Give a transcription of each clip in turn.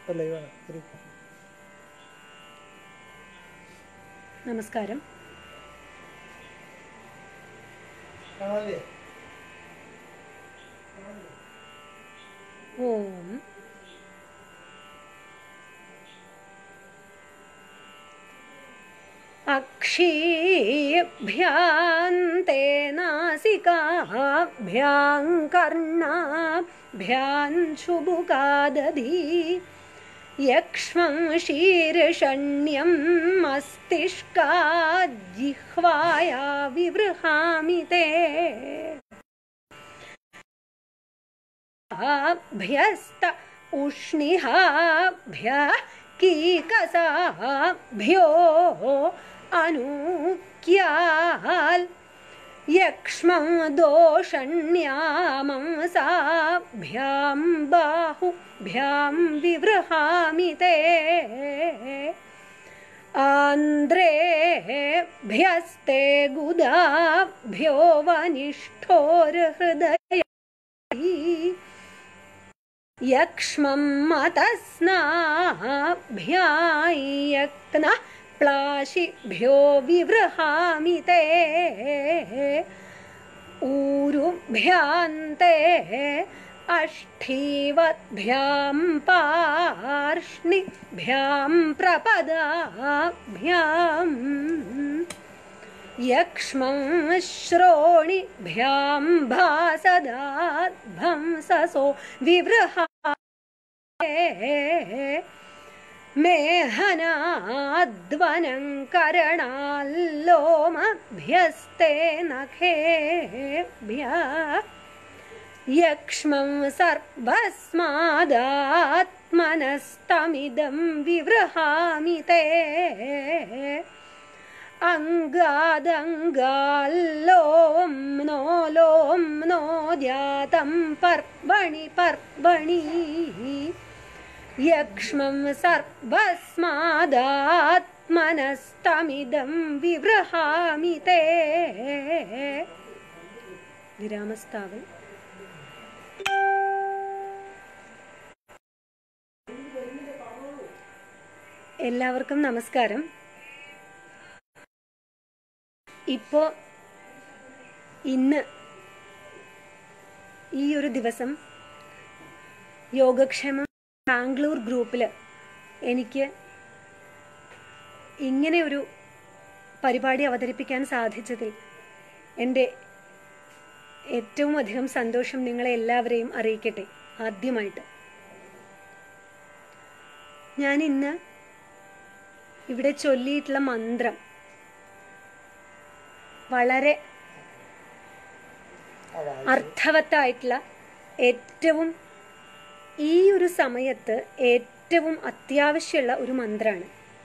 നമസ്കാരം. ഓം അക്ഷീഭ്യാന്തേ നാസികാഭ്യാം കർണാഭ്യാം ചുബുകാദധി യക്ഷ്മം ശീർഷണ്യം മസ്തിഷ്കാത് ജിഹ്വായാ വിവൃഹാമി തേ ഭ്യസ്ത ഉഷ്ണിഹാഭ്യഃ കീകസാഭ്യോ അനൂക്യാൽ യക്ഷ്മം ദോഷണ്യാമംസാഭ്യാം ബാഹുഭ്യാം വിവൃഹാമി തേ ആന്ത്രേഭ്യസ്തേ ഗുദാഭ്യോ വനിഷ്ഠോർഹൃദയ യക്ഷ്മം മതസ്നാഭ്യായക്നഃ പ്ലാശിഭ്യോ വിവൃഹാമി തേ ഊരുഭ്യാന്തേ അഷ്ഠീവദ്ഭ്യാം പാർഷ്ണിഭ്യാം പ്രപദാഭ്യാം യക്ഷ്മം ശ്രോണിഭ്യാം ഭാസദാദ്ഭംസസോ വിവൃഹാ മേഹനാദ്വനം കരണാല്ലോമഭ്യസ്തേ നഖേഭ്യഃ യക്ഷ്മം സർവസ്മാദാത്മനസ്തമിദം വിവൃഹാമി തേ അംഗാദംഗാല്ലോംനോ ദ്യാതം പർവണി പർവണി യക്ഷ്മം സർവസ്മാദാത്മനസ്തമിദം വിവൃഹാമി തേ. വിരാമസ്ഥാവൻ. എല്ലാവർക്കും നമസ്കാരം. ഇപ്പോൾ ഇന്ന് ഈ ഒരു ദിവസം യോഗക്ഷേമം ബാംഗ്ലൂർ ഗ്രൂപ്പിൽ എനിക്ക് ഇങ്ങനെ ഒരു പരിപാടി അവതരിപ്പിക്കാൻ സാധിച്ചതിൽ എൻ്റെ ഏറ്റവും അധികം സന്തോഷം നിങ്ങളെ എല്ലാവരെയും അറിയിക്കട്ടെ. ആദ്യമായിട്ട് ഞാൻ ഇന്ന് ഇവിടെ ചൊല്ലിയിട്ടുള്ള മന്ത്രം വളരെ അർത്ഥവത്തായിട്ടുള്ള, ഏറ്റവും ഈ ഒരു സമയത്ത് ഏറ്റവും അത്യാവശ്യമുള്ള ഒരു മന്ത്രമാണ്.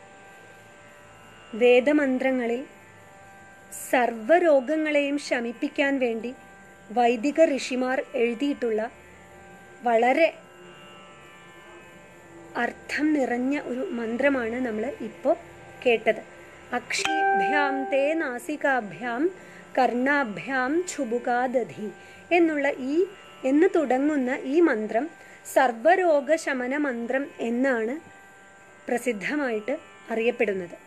വേദമന്ത്രങ്ങളിൽ സർവ്വരോഗങ്ങളെയും ശമിപ്പിക്കാൻ വേണ്ടി വൈദിക ഋഷിമാർ എഴുതിയിട്ടുള്ള വളരെ അർത്ഥം നിറഞ്ഞ ഒരു മന്ത്രമാണ് നമ്മൾ ഇപ്പോൾ കേട്ടത്. അക്ഷീഭ്യാം തേ നാസികാഭ്യാം കർണാഭ്യാം ചുബുകാദധി എന്നുള്ള എന്ന് തുടങ്ങുന്ന ഈ മന്ത്രം സർവരോഗശമന മന്ത്രം എന്നാണ് പ്രസിദ്ധമായിട്ട് അറിയപ്പെടുന്നത്.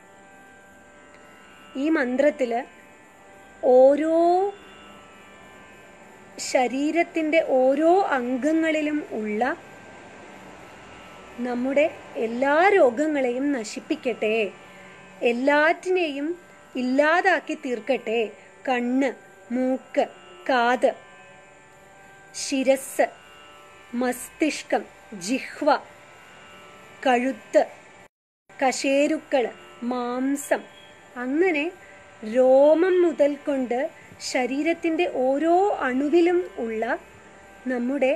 ഈ മന്ത്രത്തിൽ ഓരോ ശരീരത്തിൻ്റെ ഓരോ അംഗങ്ങളിലും ഉള്ള നമ്മുടെ എല്ലാ രോഗങ്ങളെയും നശിപ്പിക്കട്ടെ, എല്ലാറ്റിനെയും ഇല്ലാതാക്കി തീർക്കട്ടെ. കണ്ണ്, മൂക്ക്, കാത്, ശിരസ്, മസ്തിഷ്കം, ജിഹ്വ, കഴുത്ത്, കശേരുക്കൾ, മാംസം, അങ്ങനെ രോമം മുതൽ കൊണ്ട് ശരീരത്തിൻ്റെ ഓരോ അണുവിലും ഉള്ള നമ്മുടെ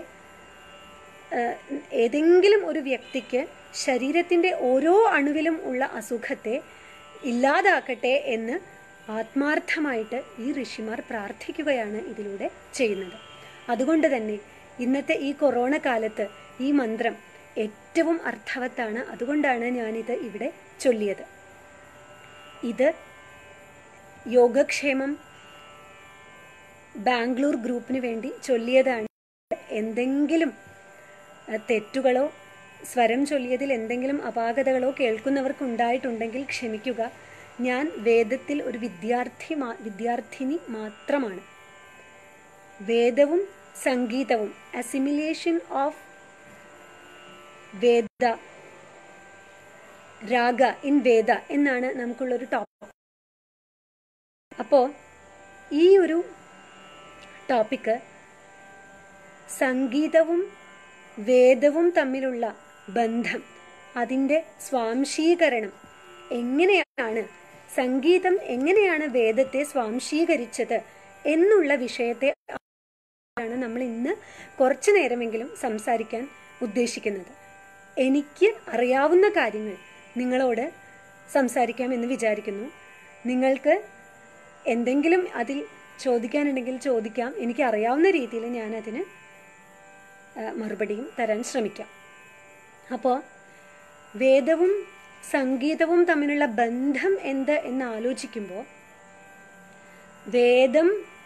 ഏതെങ്കിലും ഒരു വ്യക്തിക്ക് ശരീരത്തിൻ്റെ ഓരോ അണുവിലും ഉള്ള അസുഖത്തെ ഇല്ലാതാക്കട്ടെ എന്ന് ആത്മാർത്ഥമായിട്ട് ഈ ഋഷിമാർ പ്രാർത്ഥിക്കുകയാണ് ഇതിലൂടെ ചെയ്യുന്നത്. അതുകൊണ്ട് തന്നെ ഇന്നത്തെ ഈ കൊറോണ കാലത്ത് ഈ മന്ത്രം ഏറ്റവും അർത്ഥവത്താണ്. അതുകൊണ്ടാണ് ഞാനിത് ഇവിടെ ചൊല്ലിയത്. ഇത് യോഗക്ഷേമം ബാംഗ്ലൂർ ഗ്രൂപ്പിന് വേണ്ടി ചൊല്ലിയതാണ്. എന്തെങ്കിലും തെറ്റുകളോ സ്വരം ചൊല്ലിയതിൽ എന്തെങ്കിലും അപാകതകളോ കേൾക്കുന്നവർക്കുണ്ടായിട്ടുണ്ടെങ്കിൽ ക്ഷമിക്കുക. ഞാൻ വേദത്തിൽ ഒരു വിദ്യാർത്ഥിനി മാത്രമാണ്. വേദവും സംഗീതവും, assimilation of Veda, raga in Veda എന്നാണ് നമുക്കുള്ളൊരു ടോപ്പിക്. അപ്പോൾ ഈ ഒരു ടോപ്പിക്ക് സംഗീതവും വേദവും തമ്മിലുള്ള ബന്ധം, അതിൻ്റെ സ്വാംശീകരണം, എങ്ങനെയാണ് സംഗീതം എങ്ങനെയാണ് വേദത്തെ സ്വാംശീകരിച്ചത് എന്നുള്ള വിഷയത്തെ ആണ് നമ്മൾ ഇന്ന് കുറച്ചു നേരമെങ്കിലും സംസാരിക്കാൻ ഉദ്ദേശിക്കുന്നത്. എനിക്ക് അറിയാവുന്ന കാര്യങ്ങൾ നിങ്ങളോട് സംസാരിക്കാമെന്ന് വിചാരിക്കുന്നു. നിങ്ങൾക്ക് എന്തെങ്കിലും അതിൽ ചോദിക്കാനുണ്ടെങ്കിൽ ചോദിക്കാം. എനിക്ക് അറിയാവുന്ന രീതിയിൽ ഞാനതിന് മറുപടിയും തരാൻ ശ്രമിക്കാം. അപ്പോൾ വേദവും സംഗീതവും തമ്മിലുള്ള ബന്ധം എന്ത് എന്ന് ആലോചിക്കുമ്പോൾ, വേദം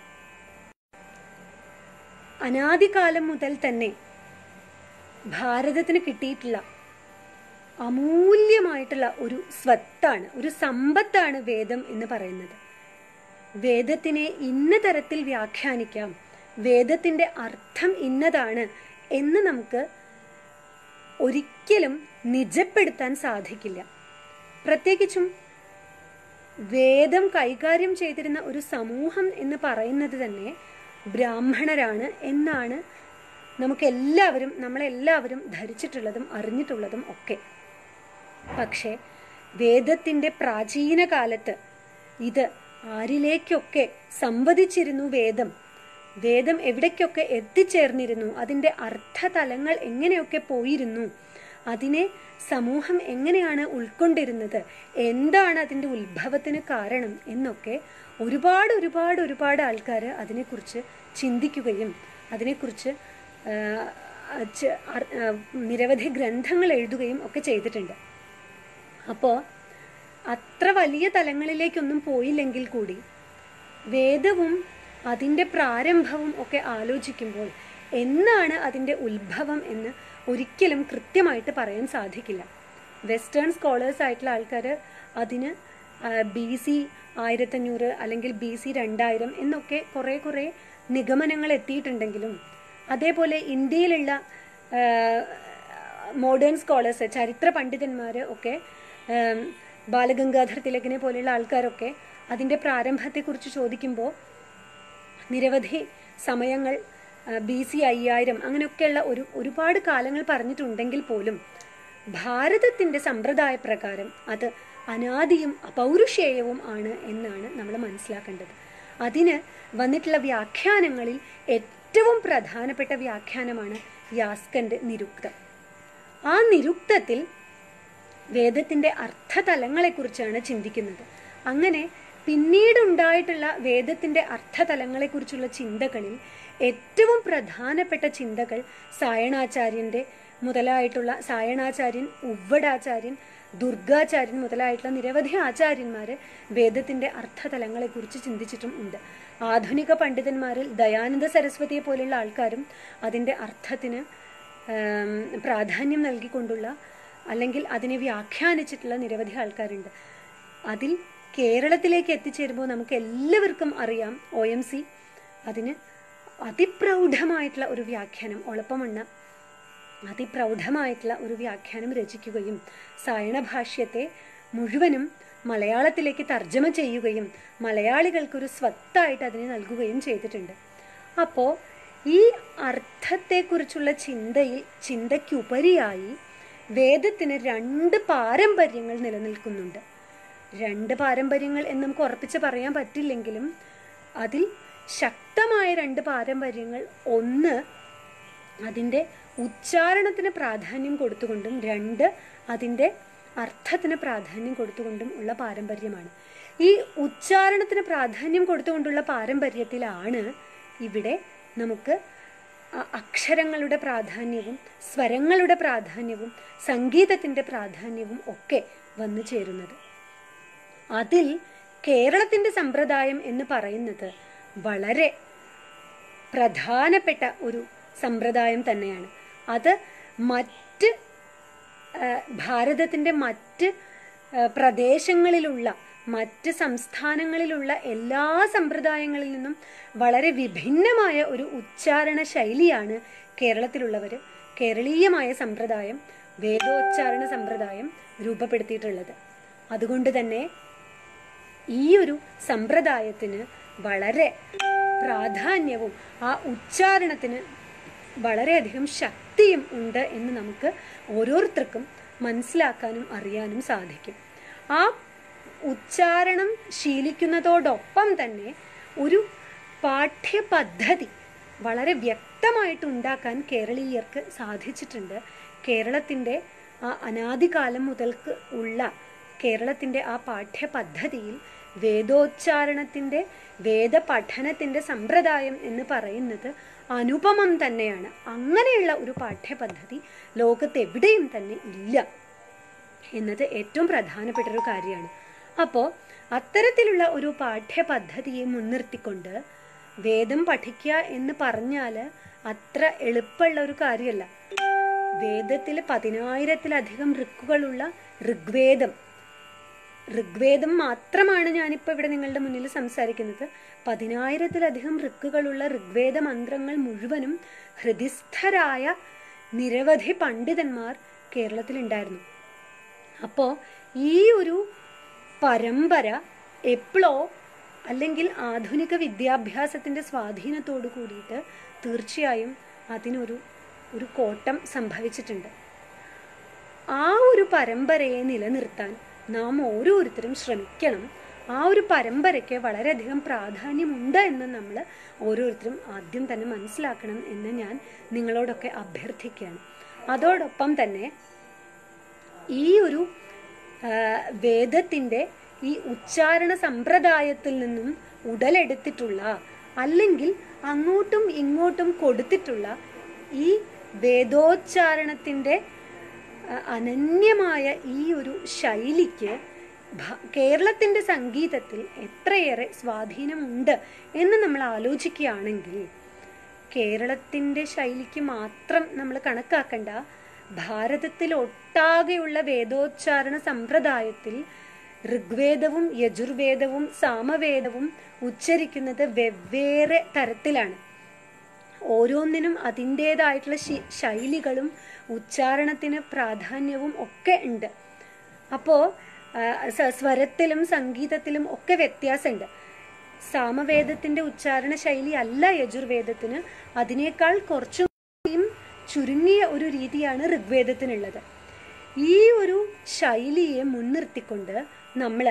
അനാദികാലം മുതൽ തന്നെ ഭാരതത്തിന് കിട്ടിയിട്ടുള്ള അമൂല്യമായിട്ടുള്ള ഒരു സ്വത്താണ്, ഒരു സമ്പത്താണ് വേദം എന്ന് പറയുന്നത്. വേദത്തിനെ ഇന്ന തരത്തിൽ വ്യാഖ്യാനിക്കാം, വേദത്തിൻ്റെ അർത്ഥം ഇന്നതാണ് എന്ന് നമുക്ക് ഒരിക്കലും നിജപ്പെടുത്താൻ സാധിക്കില്ല. പ്രത്യേകിച്ചും വേദം കൈകാര്യം ചെയ്തിരുന്ന ഒരു സമൂഹം എന്ന് പറയുന്നത് തന്നെ ബ്രാഹ്മണരാണ് എന്നാണ് നമ്മളെല്ലാവരും ധരിച്ചിട്ടുള്ളതും അറിഞ്ഞിട്ടുള്ളതും ഒക്കെ. പക്ഷേ വേദത്തിൻ്റെ പ്രാചീന കാലത്ത് ഇത് ആരിലേക്കൊക്കെ സംവദിച്ചിരുന്നു, വേദം എവിടേക്കൊക്കെ എത്തിച്ചേർന്നിരുന്നു, അതിൻ്റെ അർത്ഥതലങ്ങൾ എങ്ങനെയൊക്കെ പോയിരുന്നു, അതിനെ സമൂഹം എങ്ങനെയാണ് ഉൾക്കൊണ്ടിരുന്നത്, എന്താണ് അതിൻ്റെ ഉത്ഭവത്തിന് കാരണം എന്നൊക്കെ ഒരുപാട് ആൾക്കാർ അതിനെക്കുറിച്ച് ചിന്തിക്കുകയും അതിനെക്കുറിച്ച് നിരവധി ഗ്രന്ഥങ്ങൾ എഴുതുകയും ഒക്കെ ചെയ്തിട്ടുണ്ട്. അപ്പോൾ അത്ര വലിയ തലങ്ങളിലേക്കൊന്നും പോയില്ലെങ്കിൽ കൂടി വേദവും അതിൻ്റെ പ്രാരംഭവും ഒക്കെ ആലോചിക്കുമ്പോൾ എന്നാണ് അതിൻ്റെ ഉത്ഭവം എന്ന് ഒരിക്കലും കൃത്യമായിട്ട് പറയാൻ സാധിക്കില്ല. വെസ്റ്റേൺ സ്കോളേഴ്സ് ആയിട്ടുള്ള ആൾക്കാർ അതിന് BC 1500 അല്ലെങ്കിൽ BC 2000 എന്നൊക്കെ കുറേ നിഗമനങ്ങൾ എത്തിയിട്ടുണ്ടെങ്കിലും, അതേപോലെ ഇന്ത്യയിലുള്ള മോഡേൺ സ്കോളേഴ്സ്, ചരിത്ര പണ്ഡിതന്മാർ ഒക്കെ, ബാലഗംഗാധർ തിലകിനെ പോലെയുള്ള ആൾക്കാരൊക്കെ അതിൻ്റെ പ്രാരംഭത്തെക്കുറിച്ച് ചോദിക്കുമ്പോൾ നിരവധി സമയങ്ങൾ BC 5000 അങ്ങനെയൊക്കെയുള്ള ഒരുപാട് കാലങ്ങൾ പറഞ്ഞിട്ടുണ്ടെങ്കിൽ പോലും ഭാരതത്തിൻ്റെ സമ്പ്രദായ പ്രകാരം അത് അനാദിയും അപൗരുഷേയവും ആണ് എന്നാണ് നമ്മൾ മനസ്സിലാക്കേണ്ടത്. അതിന് വന്നിട്ടുള്ള വ്യാഖ്യാനങ്ങളിൽ ഏറ്റവും പ്രധാനപ്പെട്ട വ്യാഖ്യാനമാണ് യാസ്കൻ്റെ നിരുക്തം. ആ നിരുക്തത്തിൽ വേദത്തിൻ്റെ അർത്ഥതലങ്ങളെക്കുറിച്ചാണ് ചിന്തിക്കുന്നത്. അങ്ങനെ പിന്നീടുണ്ടായിട്ടുള്ള വേദത്തിൻ്റെ അർത്ഥതലങ്ങളെക്കുറിച്ചുള്ള ചിന്തകളിൽ ഏറ്റവും പ്രധാനപ്പെട്ട ചിന്തകൾ സായണാചാര്യൻ, ഉവ്വടാചാര്യൻ, ദുർഗാചാര്യൻ മുതലായിട്ടുള്ള നിരവധി ആചാര്യന്മാർ വേദത്തിൻ്റെ അർത്ഥതലങ്ങളെക്കുറിച്ച് ചിന്തിച്ചിട്ടും ഉണ്ട്. ആധുനിക പണ്ഡിതന്മാരിൽ ദയാനന്ദ സരസ്വതിയെ പോലെയുള്ള ആൾക്കാരും അതിൻ്റെ അർത്ഥത്തിന് പ്രാധാന്യം നൽകിക്കൊണ്ടുള്ള അല്ലെങ്കിൽ അതിനെ വ്യാഖ്യാനിച്ചിട്ടുള്ള നിരവധി ആൾക്കാരുണ്ട്. അതിൽ കേരളത്തിലേക്ക് എത്തിച്ചേരുമ്പോൾ നമുക്ക് എല്ലാവർക്കും അറിയാം, OMC അതിന് അതിപ്രൗഢമായിട്ടുള്ള ഒരു വ്യാഖ്യാനം, ഒളപ്പമണ്ണ അതിപ്രൗഢമായിട്ടുള്ള ഒരു വ്യാഖ്യാനം രചിക്കുകയും സായണ ഭാഷ്യത്തെ മുഴുവനും മലയാളത്തിലേക്ക് തർജ്ജമ ചെയ്യുകയും മലയാളികൾക്കൊരു സ്വത്തായിട്ട് അതിനെ നൽകുകയും ചെയ്തിട്ടുണ്ട്. അപ്പോൾ ഈ അർത്ഥത്തെക്കുറിച്ചുള്ള ചിന്തയ്ക്കുപരിയായി വേദത്തിന് 2 പാരമ്പര്യങ്ങൾ നിലനിൽക്കുന്നുണ്ട്. 2 പാരമ്പര്യങ്ങൾ എന്ന് നമുക്ക് ഉറപ്പിച്ച് പറയാൻ പറ്റില്ലെങ്കിലും അതിൽ ശക്തമായ 2 പാരമ്പര്യങ്ങൾ, ഒന്ന് അതിൻ്റെ ഉച്ചാരണത്തിന് പ്രാധാന്യം കൊടുത്തുകൊണ്ടും 2 അതിൻ്റെ അർത്ഥത്തിന് പ്രാധാന്യം കൊടുത്തുകൊണ്ടും ഉള്ള പാരമ്പര്യമാണ്. ഈ ഉച്ചാരണത്തിന് പ്രാധാന്യം കൊടുത്തുകൊണ്ടുള്ള പാരമ്പര്യത്തിലാണ് ഇവിടെ നമുക്ക് അക്ഷരങ്ങളുടെ പ്രാധാന്യവും സ്വരങ്ങളുടെ പ്രാധാന്യവും സംഗീതത്തിൻ്റെ പ്രാധാന്യവും ഒക്കെ വന്നു ചേരുന്നത്. അതിൽ കേരളത്തിൻ്റെ സമ്പ്രദായം എന്ന് പറയുന്നത് വളരെ പ്രധാനപ്പെട്ട ഒരു സമ്പ്രദായം തന്നെയാണ്. അത് മറ്റ് ഭാരതത്തിൻ്റെ മറ്റ് പ്രദേശങ്ങളിലുള്ള മറ്റ് സംസ്ഥാനങ്ങളിലുള്ള എല്ലാ സമ്പ്രദായങ്ങളിൽ നിന്നും വളരെ വിഭിന്നമായ ഒരു ഉച്ചാരണ ശൈലിയാണ് കേരളത്തിലുള്ളവർ, കേരളീയമായ സമ്പ്രദായം, വേദോച്ചാരണ സമ്പ്രദായം രൂപപ്പെടുത്തിയിട്ടുള്ളത്. അതുകൊണ്ട് തന്നെ ഈ ഒരു സമ്പ്രദായത്തിന് വളരെ പ്രാധാന്യവും ആ ഉച്ചാരണത്തിന് വളരെയധികം ശക്തിയും ഉണ്ട് എന്ന് നമുക്ക് ഓരോരുത്തർക്കും മനസ്സിലാക്കാനും അറിയാനും സാധിക്കും. ആ ഉച്ചാരണം ശീലിക്കുന്നതോടൊപ്പം തന്നെ ഒരു പാഠ്യപദ്ധതി വളരെ വ്യക്തമായിട്ട് ഉണ്ടാക്കാൻ കേരളീയർക്ക് സാധിച്ചിട്ടുണ്ട്. കേരളത്തിൻ്റെ ആ അനാദികാലം മുതൽക്ക് ഉള്ള കേരളത്തിൻ്റെ ആ പാഠ്യപദ്ധതിയിൽ വേദോച്ചാരണത്തിൻ്റെ വേദപഠനത്തിൻ്റെ സമ്പ്രദായം എന്ന് പറയുന്നത് അനുപമം തന്നെയാണ്. അങ്ങനെയുള്ള ഒരു പാഠ്യപദ്ധതി ലോകത്തെവിടെയും തന്നെ ഇല്ല എന്നത് ഏറ്റവും പ്രധാനപ്പെട്ടൊരു കാര്യമാണ്. അപ്പോൾ അത്തരത്തിലുള്ള ഒരു പാഠ്യപദ്ധതിയെ മുൻനിർത്തിക്കൊണ്ട് വേദം പഠിക്കുക എന്ന് പറഞ്ഞാൽ അത്ര എളുപ്പമുള്ള ഒരു കാര്യമല്ല. വേദത്തിൽ 10,000-ലധികം ഋക്കുകളുള്ള ഋഗ്വേദം മാത്രമാണ് ഞാനിപ്പോൾ ഇവിടെ നിങ്ങളുടെ മുന്നിൽ സംസാരിക്കുന്നത്. 10,000-ലധികം ഋക്കുകളുള്ള ഋഗ്വേദ മന്ത്രങ്ങൾ മുഴുവനും ഹൃദിസ്ഥരായ നിരവധി പണ്ഡിതന്മാർ കേരളത്തിലുണ്ടായിരുന്നു. അപ്പോൾ ഈ ഒരു പരമ്പര എപ്പോഴോ അല്ലെങ്കിൽ ആധുനിക വിദ്യാഭ്യാസത്തിൻ്റെ സ്വാധീനത്തോടു കൂടിയിട്ട് തീർച്ചയായും അതിനൊരു കോട്ടം സംഭവിച്ചിട്ടുണ്ട്. ആ ഒരു പരമ്പരയെ നിലനിർത്താൻ നാം ഓരോരുത്തരും ശ്രമിക്കണം. ആ ഒരു പരമ്പരയ്ക്ക് വളരെയധികം പ്രാധാന്യമുണ്ട് എന്ന് നമ്മൾ ഓരോരുത്തരും ആദ്യം തന്നെ മനസ്സിലാക്കണം എന്ന് ഞാൻ നിങ്ങളോടൊക്കെ അഭ്യർത്ഥിക്കുകയാണ്. അതോടൊപ്പം തന്നെ ഈ ഒരു വേദത്തിൻ്റെ ഈ ഉച്ചാരണ സമ്പ്രദായത്തിൽ നിന്നും ഉടലെടുത്തിട്ടുള്ള അല്ലെങ്കിൽ അങ്ങോട്ടും ഇങ്ങോട്ടും കൊടുത്തിട്ടുള്ള ഈ വേദോച്ചാരണത്തിൻ്റെ അനന്യമായ ഈ ഒരു ശൈലിക്ക് കേരളത്തിൻ്റെ സംഗീതത്തിൽ എത്രയേറെ സ്വാധീനമുണ്ട് എന്ന് നമ്മൾ ആലോചിക്കുകയാണെങ്കിൽ കേരളത്തിൻ്റെ ശൈലിക്ക് മാത്രം നമ്മൾ കണക്കാക്കണ്ട. ഭാരതത്തിൽ ഒട്ടാകെയുള്ള വേദോച്ചാരണ സമ്പ്രദായത്തിൽ ഋഗ്വേദവും യജുർവേദവും സാമവേദവും ഉച്ചരിക്കുന്നത് വെവ്വേറെ തരത്തിലാണ്. ഓരോന്നിനും അതിൻ്റേതായിട്ടുള്ള ശൈലികളും ഉച്ചാരണത്തിന് പ്രാധാന്യവും ഒക്കെ ഉണ്ട്. അപ്പോൾ സ്വരത്തിലും സംഗീതത്തിലും ഒക്കെ വ്യത്യാസമുണ്ട്. സാമവേദത്തിൻ്റെ ഉച്ചാരണ ശൈലി അല്ല യജുർവേദത്തിന്, അതിനേക്കാൾ കുറച്ചും ചുരുങ്ങിയ ഒരു രീതിയാണ് ഋഗ്വേദത്തിനുള്ളത്. ഈ ഒരു ശൈലിയെ മുൻനിർത്തിക്കൊണ്ട് നമ്മൾ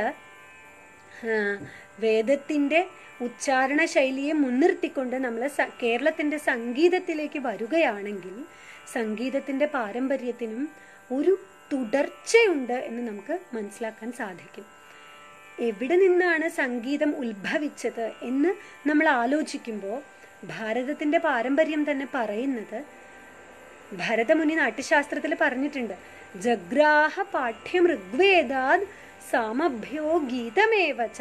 വേദത്തിൻ്റെ ഉച്ചാരണ ശൈലിയെ മുൻനിർത്തിക്കൊണ്ട് നമ്മൾ കേരളത്തിൻ്റെ സംഗീതത്തിലേക്ക് വരികയാണെങ്കിൽ സംഗീതത്തിൻ്റെ പാരമ്പര്യത്തിനും ഒരു തുടർച്ചയുണ്ട് എന്ന് നമുക്ക് മനസ്സിലാക്കാൻ സാധിക്കും. എവിടെ നിന്നാണ് സംഗീതം ഉത്ഭവിച്ചത് എന്ന് നമ്മൾ ആലോചിക്കുമ്പോൾ ഭാരതത്തിൻ്റെ പാരമ്പര്യം തന്നെ പറയുന്നത്, ഭരതമുനി നാട്യശാസ്ത്രത്തിൽ പറഞ്ഞിട്ടുണ്ട്, ജഗ്രാഹ പാഠ്യം ഋഗ്വേദാദ് സാമഭ്യോ ഗീതമേവച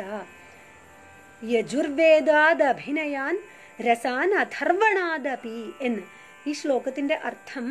യജുർവേദാദ് അഭിനയാൻ രസാൻ അഥർവണാദപി എന്ന്. ഈ ശ്ലോകത്തിൻ്റെ അർത്ഥം,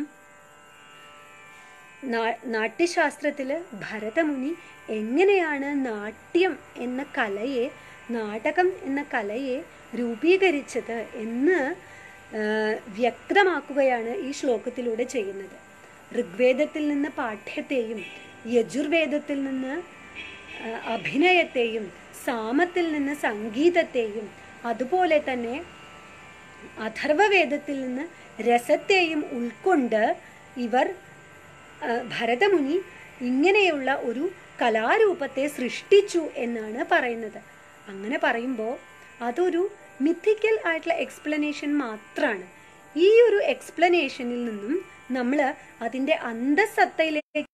നാട്യശാസ്ത്രത്തില് ഭരതമുനി എങ്ങനെയാണ് നാട്യം എന്ന കലയെ, നാടകം എന്ന കലയെ രൂപീകരിച്ചത് എന്ന് വ്യക്തമാക്കുകയാണ് ഈ ശ്ലോകത്തിലൂടെ ചെയ്യുന്നത്. ഋഗ്വേദത്തിൽ നിന്ന് പാഠ്യത്തെയും യജുർവേദത്തിൽ നിന്ന് അഭിനയത്തെയും സാമത്തിൽ നിന്ന് സംഗീതത്തെയും അതുപോലെ തന്നെ അഥർവവേദത്തിൽ നിന്ന് രസത്തെയും ഉൾക്കൊണ്ട് ഇവർ ഭരതമുനി ഇങ്ങനെയുള്ള ഒരു കലാരൂപത്തെ സൃഷ്ടിച്ചു എന്നാണ് പറയുന്നത്. അങ്ങനെ പറയുമ്പോൾ അതൊരു മിത്തിക്കൽ ആയിട്ടുള്ള എക്സ്പ്ലനേഷൻ മാത്രമാണ്. ഈ ഒരു എക്സ്പ്ലനേഷനിൽ നിന്നും നമ്മൾ അതിൻ്റെ അന്തസത്തയിലേക്ക്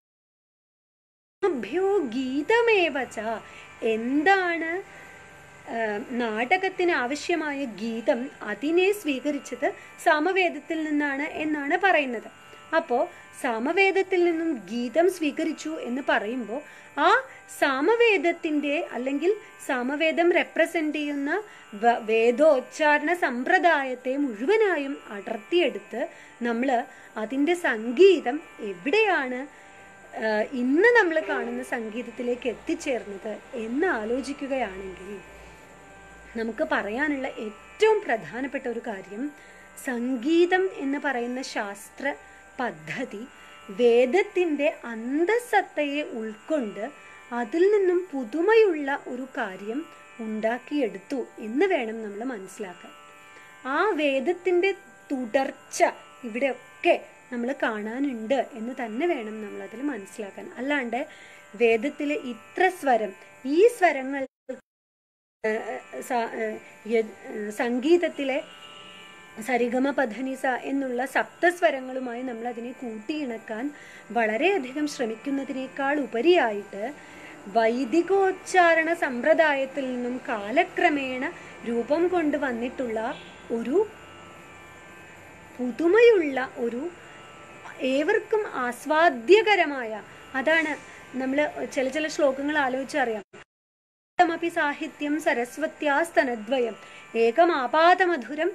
ഗീതമേവച, എന്താണ് നാടകത്തിന് ആവശ്യമായ ഗീതം, അതിനെ സ്വീകരിച്ചത് സാമവേദത്തിൽ നിന്നാണ് എന്നാണ് പറയുന്നത്. അപ്പോൾ സാമവേദത്തിൽ നിന്നും ഗീതം സ്വീകരിച്ചു എന്ന് പറയുമ്പോൾ ആ സാമവേദത്തിൻ്റെ അല്ലെങ്കിൽ സാമവേദം റെപ്രസെൻ്റ് ചെയ്യുന്ന വേദോച്ചാരണ സമ്പ്രദായത്തെ മുഴുവനായും അടർത്തിയെടുത്ത് നമ്മൾ അതിൻ്റെ സംഗീതം എവിടെയാണ് ഇന്ന് നമ്മൾ കാണുന്ന സംഗീതത്തിലേക്ക് എത്തിച്ചേർന്നത് എന്ന് ആലോചിക്കുകയാണെങ്കിൽ നമുക്ക് പറയാനുള്ള ഏറ്റവും പ്രധാനപ്പെട്ട ഒരു കാര്യം, സംഗീതം എന്ന് പറയുന്ന ശാസ്ത്ര പദ്ധതി വേദത്തിൻ്റെ അന്തസത്തയെ ഉൾക്കൊണ്ട് അതിൽ നിന്നും പുതുമയുള്ള ഒരു കാര്യം ഉണ്ടാക്കിയെടുത്തു എന്ന് വേണം നമ്മൾ മനസ്സിലാക്കാൻ. ആ വേദത്തിൻ്റെ തുടർച്ച ഇവിടെയൊക്കെ നമ്മൾ കാണാനുണ്ട് എന്ന് തന്നെ വേണം നമ്മൾ അതിൽ മനസ്സിലാക്കാൻ. അല്ലാണ്ട് വേദത്തിലെ ഇത്ര സ്വരം, ഈ സ്വരങ്ങൾ സംഗീതത്തിലെ സരിഗമ പധനിസ എന്നുള്ള സപ്തസ്വരങ്ങളുമായി നമ്മൾ അതിനെ കൂട്ടിയിണക്കാൻ വളരെയധികം ശ്രമിക്കുന്നതിനേക്കാൾ ഉപരിയായിട്ട് വൈദികോച്ചാരണ സമ്പ്രദായത്തിൽ നിന്നും കാലക്രമേണ രൂപം കൊണ്ട് വന്നിട്ടുള്ള ഒരു പുതുമയുള്ള ഒരു ഏവർക്കും ആസ്വാദ്യകരമായ, അതാണ് നമ്മൾ ചില ശ്ലോകങ്ങൾ ആലോചിച്ചറിയാം. സാഹിത്യം സരസ്വത്യാസ്തനദ്വയം ഏകമാപാതമധുരം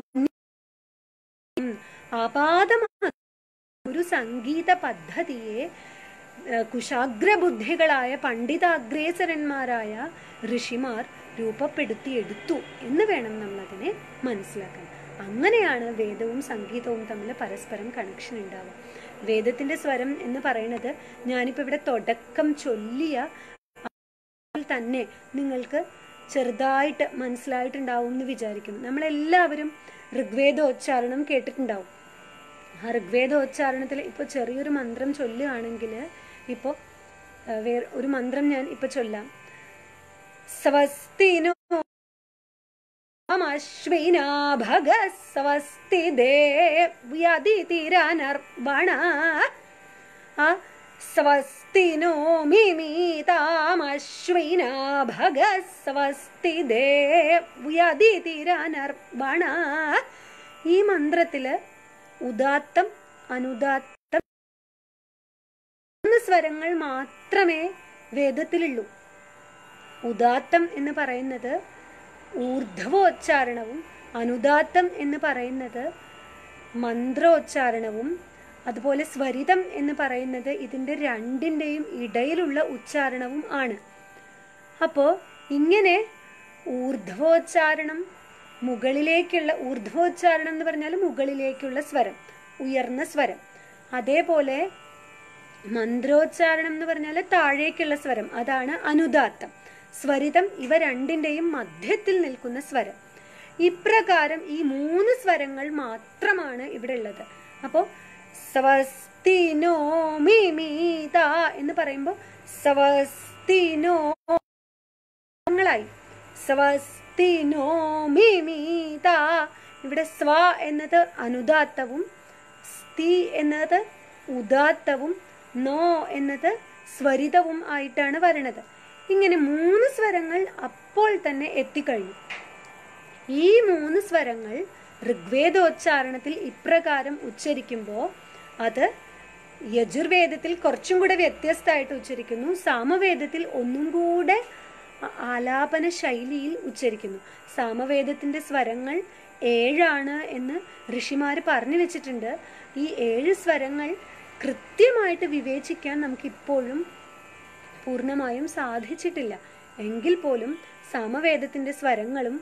ഒരു സംഗീത പദ്ധതിയെ കുശാഗ്രബുദ്ധികളായ പണ്ഡിതാഗ്രേസരന്മാരായ ഋഷിമാർ രൂപപ്പെടുത്തിയെടുത്തു എന്ന് വേണം നമ്മൾ അതിനെ മനസ്സിലാക്കാൻ. അങ്ങനെയാണ് വേദവും സംഗീതവും തമ്മിൽ പരസ്പരം കണക്ഷൻ ഉണ്ടാവുക. വേദത്തിന്റെ സ്വരം എന്ന് പറയുന്നത് ഞാനിപ്പോൾ ഇവിടെ തുടക്കം ചൊല്ലിയ തന്നെ നിങ്ങൾക്ക് ചെറുതായിട്ട് മനസ്സിലായിട്ടുണ്ടാവും എന്ന് വിചാരിക്കും. നമ്മളെല്ലാവരും ഋഗ്വേദോച്ചാരണം കേട്ടിട്ടുണ്ടാവും. ആ ഋഗ്വേദോച്ചാരണത്തിൽ ഇപ്പോൾ ചെറിയൊരു മന്ത്രം ചൊല്ലുകയാണെങ്കിൽ, ഇപ്പോൾ വേറെ ഒരു മന്ത്രം ഞാൻ ഇപ്പോൾ ചൊല്ലാം. സ്വസ്തിനോ അശ്വിനാ ഭഗ സ്വസ്തി ദേവ്യതിരനർവണ സ്വസ്തിനോ മിമീതാമശ്വിനാ ഭഗ സ്വസ്തി ദേവ്യതിരനർവണ. ഈ മന്ത്രത്തില് ഉദാത്തം അനുദാത്തം സ്വരങ്ങൾ മാത്രമേ വേദത്തിലുള്ളൂ. ഉദാത്തം എന്ന് പറയുന്നത് ഊർധ്വോച്ചാരണവും അനുദാത്തം എന്ന് പറയുന്നത് മന്ത്രോച്ചാരണവും, അതുപോലെ സ്വരിതം എന്ന് പറയുന്നത് ഇതിൻ്റെ രണ്ടിൻ്റെയും ഇടയിലുള്ള ഉച്ചാരണവും ആണ്. അപ്പോൾ ഇങ്ങനെ ഊർധ്വോച്ചാരണം, മുകളിലേക്കുള്ള ഊർധ്വോച്ചാരണം എന്ന് പറഞ്ഞാൽ മുകളിലേക്കുള്ള സ്വരം, ഉയർന്ന സ്വരം. അതേപോലെ മന്ത്രോച്ചാരണം എന്ന് പറഞ്ഞാൽ താഴേക്കുള്ള സ്വരം, അതാണ് അനുദാത്തം. സ്വരിതം ഇവ രണ്ടിൻ്റെയും മധ്യത്തിൽ നിൽക്കുന്ന സ്വരം. ഇപ്രകാരം ഈ 3 സ്വരങ്ങൾ മാത്രമാണ് ഇവിടെ ഉള്ളത്. അപ്പോൾ സ്വസ്തിനോ മിമീത എന്ന് പറയുമ്പോൾ സ്വസ്തിനോ ങ്ങളായി. സ്വസ്തിനോ മിമീത, ഇവിടെ സ്വ എന്നത് അനുദാത്തവും സ്തി എന്നത് ഉദാത്തവും നോ എന്നത് സ്വരിതവും ആയിട്ടാണ് വരണത്. ഇങ്ങനെ 3 സ്വരങ്ങൾ അപ്പോൾ തന്നെ എത്തിക്കഴിഞ്ഞു. ഈ 3 സ്വരങ്ങൾ ഋഗ്വേദോച്ചാരണത്തിൽ ഇപ്രകാരം ഉച്ചരിക്കുമ്പോൾ അത് യജുർവേദത്തിൽ കുറച്ചും കൂടെ വ്യത്യസ്തമായിട്ട് ഉച്ചരിക്കുന്നു. സാമവേദത്തിൽ ഒന്നും കൂടെ ആലാപന ശൈലിയിൽ ഉച്ചരിക്കുന്നു. സാമവേദത്തിൻ്റെ സ്വരങ്ങൾ 7 എന്ന് ഋഷിമാർ പറഞ്ഞു വെച്ചിട്ടുണ്ട്. ഈ 7 സ്വരങ്ങൾ കൃത്യമായിട്ട് വിവേചിക്കാൻ നമുക്കിപ്പോഴും പൂർണ്ണമായും സാധിച്ചിട്ടില്ല. എങ്കിൽ പോലും സാമവേദത്തിൻ്റെ സ്വരങ്ങളും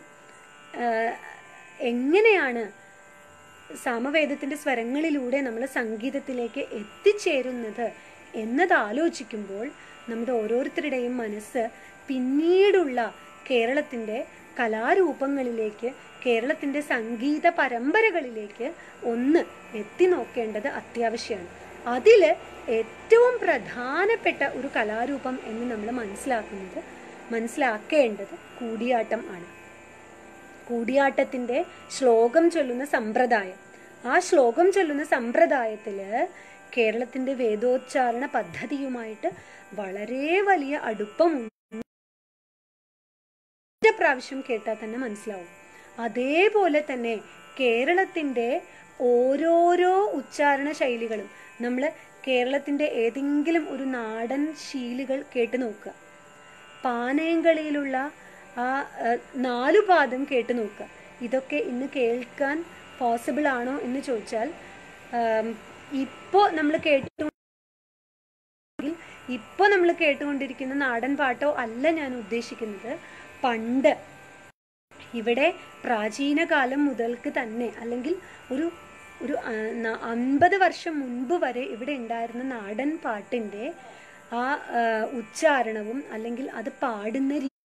എങ്ങനെയാണ് സാമവേദത്തിൻ്റെ സ്വരങ്ങളിലൂടെ നമ്മൾ സംഗീതത്തിലേക്ക് എത്തിച്ചേരുന്നത് എന്നത് ആലോചിക്കുമ്പോൾ നമ്മുടെ ഓരോരുത്തരുടെയും മനസ്സ് പിന്നീടുള്ള കേരളത്തിൻ്റെ കലാരൂപങ്ങളിലേക്ക്, കേരളത്തിൻ്റെ സംഗീത പരമ്പരകളിലേക്ക് ഒന്ന് എത്തി നോക്കേണ്ടത് അത്യാവശ്യമാണ്. അതിൽ ഏറ്റവും പ്രധാനപ്പെട്ട ഒരു കലാരൂപം എന്ന് നമ്മൾ മനസ്സിലാക്കേണ്ടത് കൂടിയാട്ടം ആണ്. കൂടിയാട്ടത്തിൻ്റെ ശ്ലോകം ചൊല്ലുന്ന സമ്പ്രദായം, ആ ശ്ലോകം ചൊല്ലുന്ന സമ്പ്രദായത്തിൽ കേരളത്തിൻ്റെ വേദോച്ചാരണ പദ്ധതിയുമായിട്ട് വളരെ വലിയ അടുപ്പമുണ്ട്. പ്രാവശ്യം കേട്ടാൽ തന്നെ മനസ്സിലാവും. അതേപോലെ തന്നെ കേരളത്തിൻ്റെ ഓരോരോ ഉച്ചാരണ ശൈലികളും, നമ്മൾ കേരളത്തിൻ്റെ ഏതെങ്കിലും ഒരു നാടൻ ശീലുകൾ കേട്ട് നോക്കുക. പാനയങ്കളിയിലുള്ള ആ 4 പാദം കേട്ട് നോക്കുക. ഇതൊക്കെ ഇന്ന് കേൾക്കാൻ പോസിബിൾ ആണോ എന്ന് ചോദിച്ചാൽ ഇപ്പോൾ നമ്മൾ കേട്ടു ഇപ്പോൾ നമ്മൾ കേട്ടുകൊണ്ടിരിക്കുന്ന നാടൻ പാട്ടോ അല്ല ഞാൻ ഉദ്ദേശിക്കുന്നത്. പണ്ട് ഇവിടെ പ്രാചീന കാലം മുതൽക്ക് തന്നെ, അല്ലെങ്കിൽ ഒരു 50 വർഷം മുൻപ് വരെ ഇവിടെ ഉണ്ടായിരുന്ന നാടൻ പാട്ടിൻ്റെ ആ ഉച്ചാരണവും അല്ലെങ്കിൽ അത് പാടുന്ന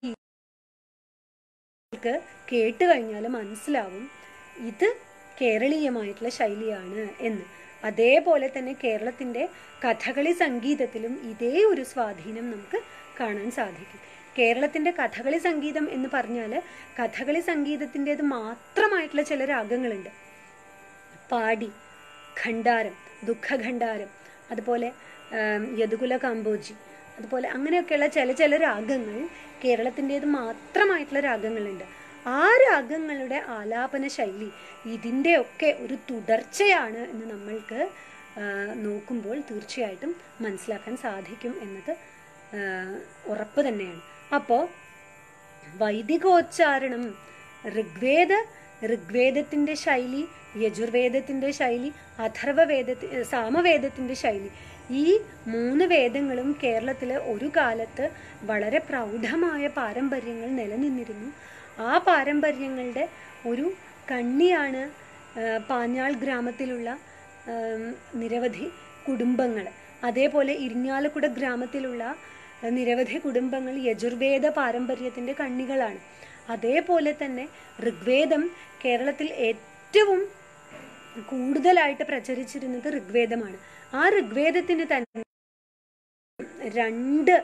രീതിക്ക് കേട്ട് കഴിഞ്ഞാൽ മനസ്സിലാവും ഇത് കേരളീയമായിട്ടുള്ള ശൈലിയാണ് എന്ന്. അതേപോലെ തന്നെ കേരളത്തിൻ്റെ കഥകളി സംഗീതത്തിലും ഇതേ ഒരു സ്വാധീനം നമുക്ക് കാണാൻ സാധിക്കും. കേരളത്തിൻ്റെ കഥകളി സംഗീതം എന്ന് പറഞ്ഞാൽ കഥകളി സംഗീതത്തിൻ്റെത് മാത്രമായിട്ടുള്ള ചില രാഗങ്ങളുണ്ട്. പാടി, ഖണ്ഡാരം, ദുഃഖഖണ്ഡാരം, അതുപോലെ യദുകുല കാമ്പോജി, അതുപോലെ അങ്ങനെയൊക്കെയുള്ള ചില രാഗങ്ങൾ കേരളത്തിൻ്റെത് മാത്രമായിട്ടുള്ള രാഗങ്ങളുണ്ട്. ആ രാഗങ്ങളുടെ ആലാപന ശൈലി ഇതിൻ്റെയൊക്കെ ഒരു തുടർച്ചയാണ് എന്ന് നമ്മൾക്ക് നോക്കുമ്പോൾ തീർച്ചയായിട്ടും മനസ്സിലാക്കാൻ സാധിക്കും എന്നത് ഉറപ്പ് തന്നെയാണ്. അപ്പോൾ വൈദികോച്ചാരണം, ഋഗ്വേദത്തിൻ്റെ ശൈലി, യജുർവേദത്തിൻ്റെ ശൈലി, സാമവേദത്തിൻ്റെ ശൈലി, ഈ 3 വേദങ്ങളും കേരളത്തിൽ ഒരു കാലത്ത് വളരെ പ്രൗഢമായ പാരമ്പര്യങ്ങൾ നിലനിന്നിരുന്നു. ആ പാരമ്പര്യങ്ങളുടെ ഒരു കണ്ണിയാണ് പാഞ്ഞാൾ ഗ്രാമത്തിലുള്ള നിരവധി കുടുംബങ്ങൾ. അതേപോലെ ഇരിങ്ങാലക്കുട ഗ്രാമത്തിലുള്ള നിരവധി കുടുംബങ്ങൾ യജുർവേദ പാരമ്പര്യത്തിൻ്റെ കണ്ണികളാണ്. അതേപോലെ തന്നെ ഋഗ്വേദം കേരളത്തിൽ ഏറ്റവും കൂടുതലായിട്ട് പ്രചരിച്ചിരുന്നത് ഋഗ്വേദമാണ്. ആ ഋഗ്വേദത്തിന് തന്നെ 2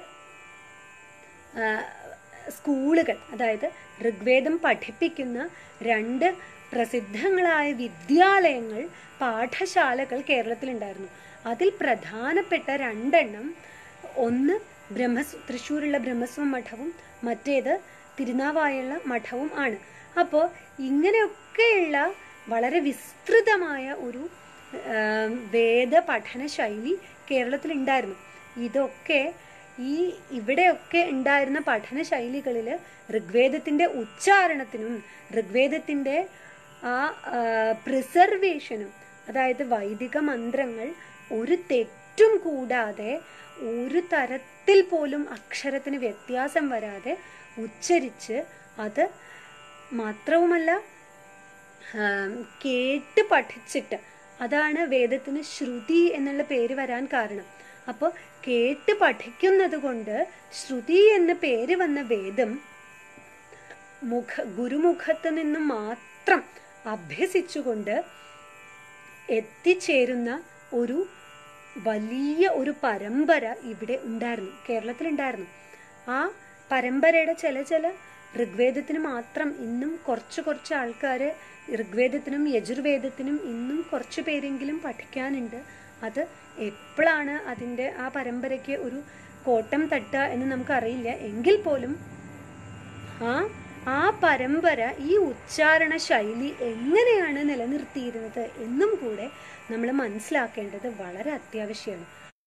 സ്കൂളുകൾ, അതായത് ഋഗ്വേദം പഠിപ്പിക്കുന്ന 2 പ്രസിദ്ധങ്ങളായ വിദ്യാലയങ്ങൾ, പാഠശാലകൾ കേരളത്തിലുണ്ടായിരുന്നു. അതിൽ പ്രധാനപ്പെട്ട 2 എണ്ണം, ഒന്ന് തൃശ്ശൂരുള്ള ബ്രഹ്മസ്വം മഠവും മറ്റേത് തിരുനാവായുള്ള മഠവും ആണ്. അപ്പോൾ ഇങ്ങനെയൊക്കെയുള്ള വളരെ വിസ്തൃതമായ ഒരു വേദ പഠന ശൈലി കേരളത്തിലുണ്ടായിരുന്നു. ഇതൊക്കെ ഇവിടെയൊക്കെ ഉണ്ടായിരുന്ന പഠന ശൈലികളിൽ ഋഗ്വേദത്തിൻ്റെ ഉച്ചാരണത്തിനും ഋഗ്വേദത്തിൻ്റെ ആ പ്രിസർവേഷനും, അതായത് വൈദിക മന്ത്രങ്ങൾ ഒരു തെറ്റും കൂടാതെ ഒരു തരത്തിൽ പോലും അക്ഷരത്തിന് വ്യത്യാസം വരാതെ ഉച്ചരിച്ച്, അത് മാത്രവുമല്ല കേട്ട് പഠിച്ചിട്ട്, അതാണ് വേദത്തിന് ശ്രുതി എന്നുള്ള പേര് വരാൻ കാരണം. അപ്പോൾ കേട്ട് പഠിക്കുന്നത് കൊണ്ട് ശ്രുതി എന്ന പേര് വന്ന വേദം ഗുരുമുഖത്ത് നിന്ന് മാത്രം അഭ്യസിച്ചുകൊണ്ട് എത്തിച്ചേരുന്ന ഒരു വലിയ ഒരു പരമ്പര ഇവിടെ ഉണ്ടായിരുന്നു, കേരളത്തിലുണ്ടായിരുന്നു. ആ പരമ്പരയുടെ ചില ഋഗ്വേദത്തിന് മാത്രം ഇന്നും കുറച്ച് ആൾക്കാർ ഋഗ്വേദത്തിനും യജുർവേദത്തിനും ഇന്നും കുറച്ച് പേരെങ്കിലും പഠിക്കാനുണ്ട്. അത് എപ്പോഴാണ് അതിൻ്റെ ആ പരമ്പരയ്ക്ക് ഒരു കോട്ടം തട്ടുക എന്ന് നമുക്കറിയില്ല. എങ്കിൽ പോലും ആ പരമ്പര ഈ ഉച്ചാരണ ശൈലി എങ്ങനെയാണ് നിലനിർത്തിയിരുന്നത് എന്നും കൂടെ നമ്മൾ മനസ്സിലാക്കേണ്ടത് വളരെ അത്യാവശ്യമാണ്.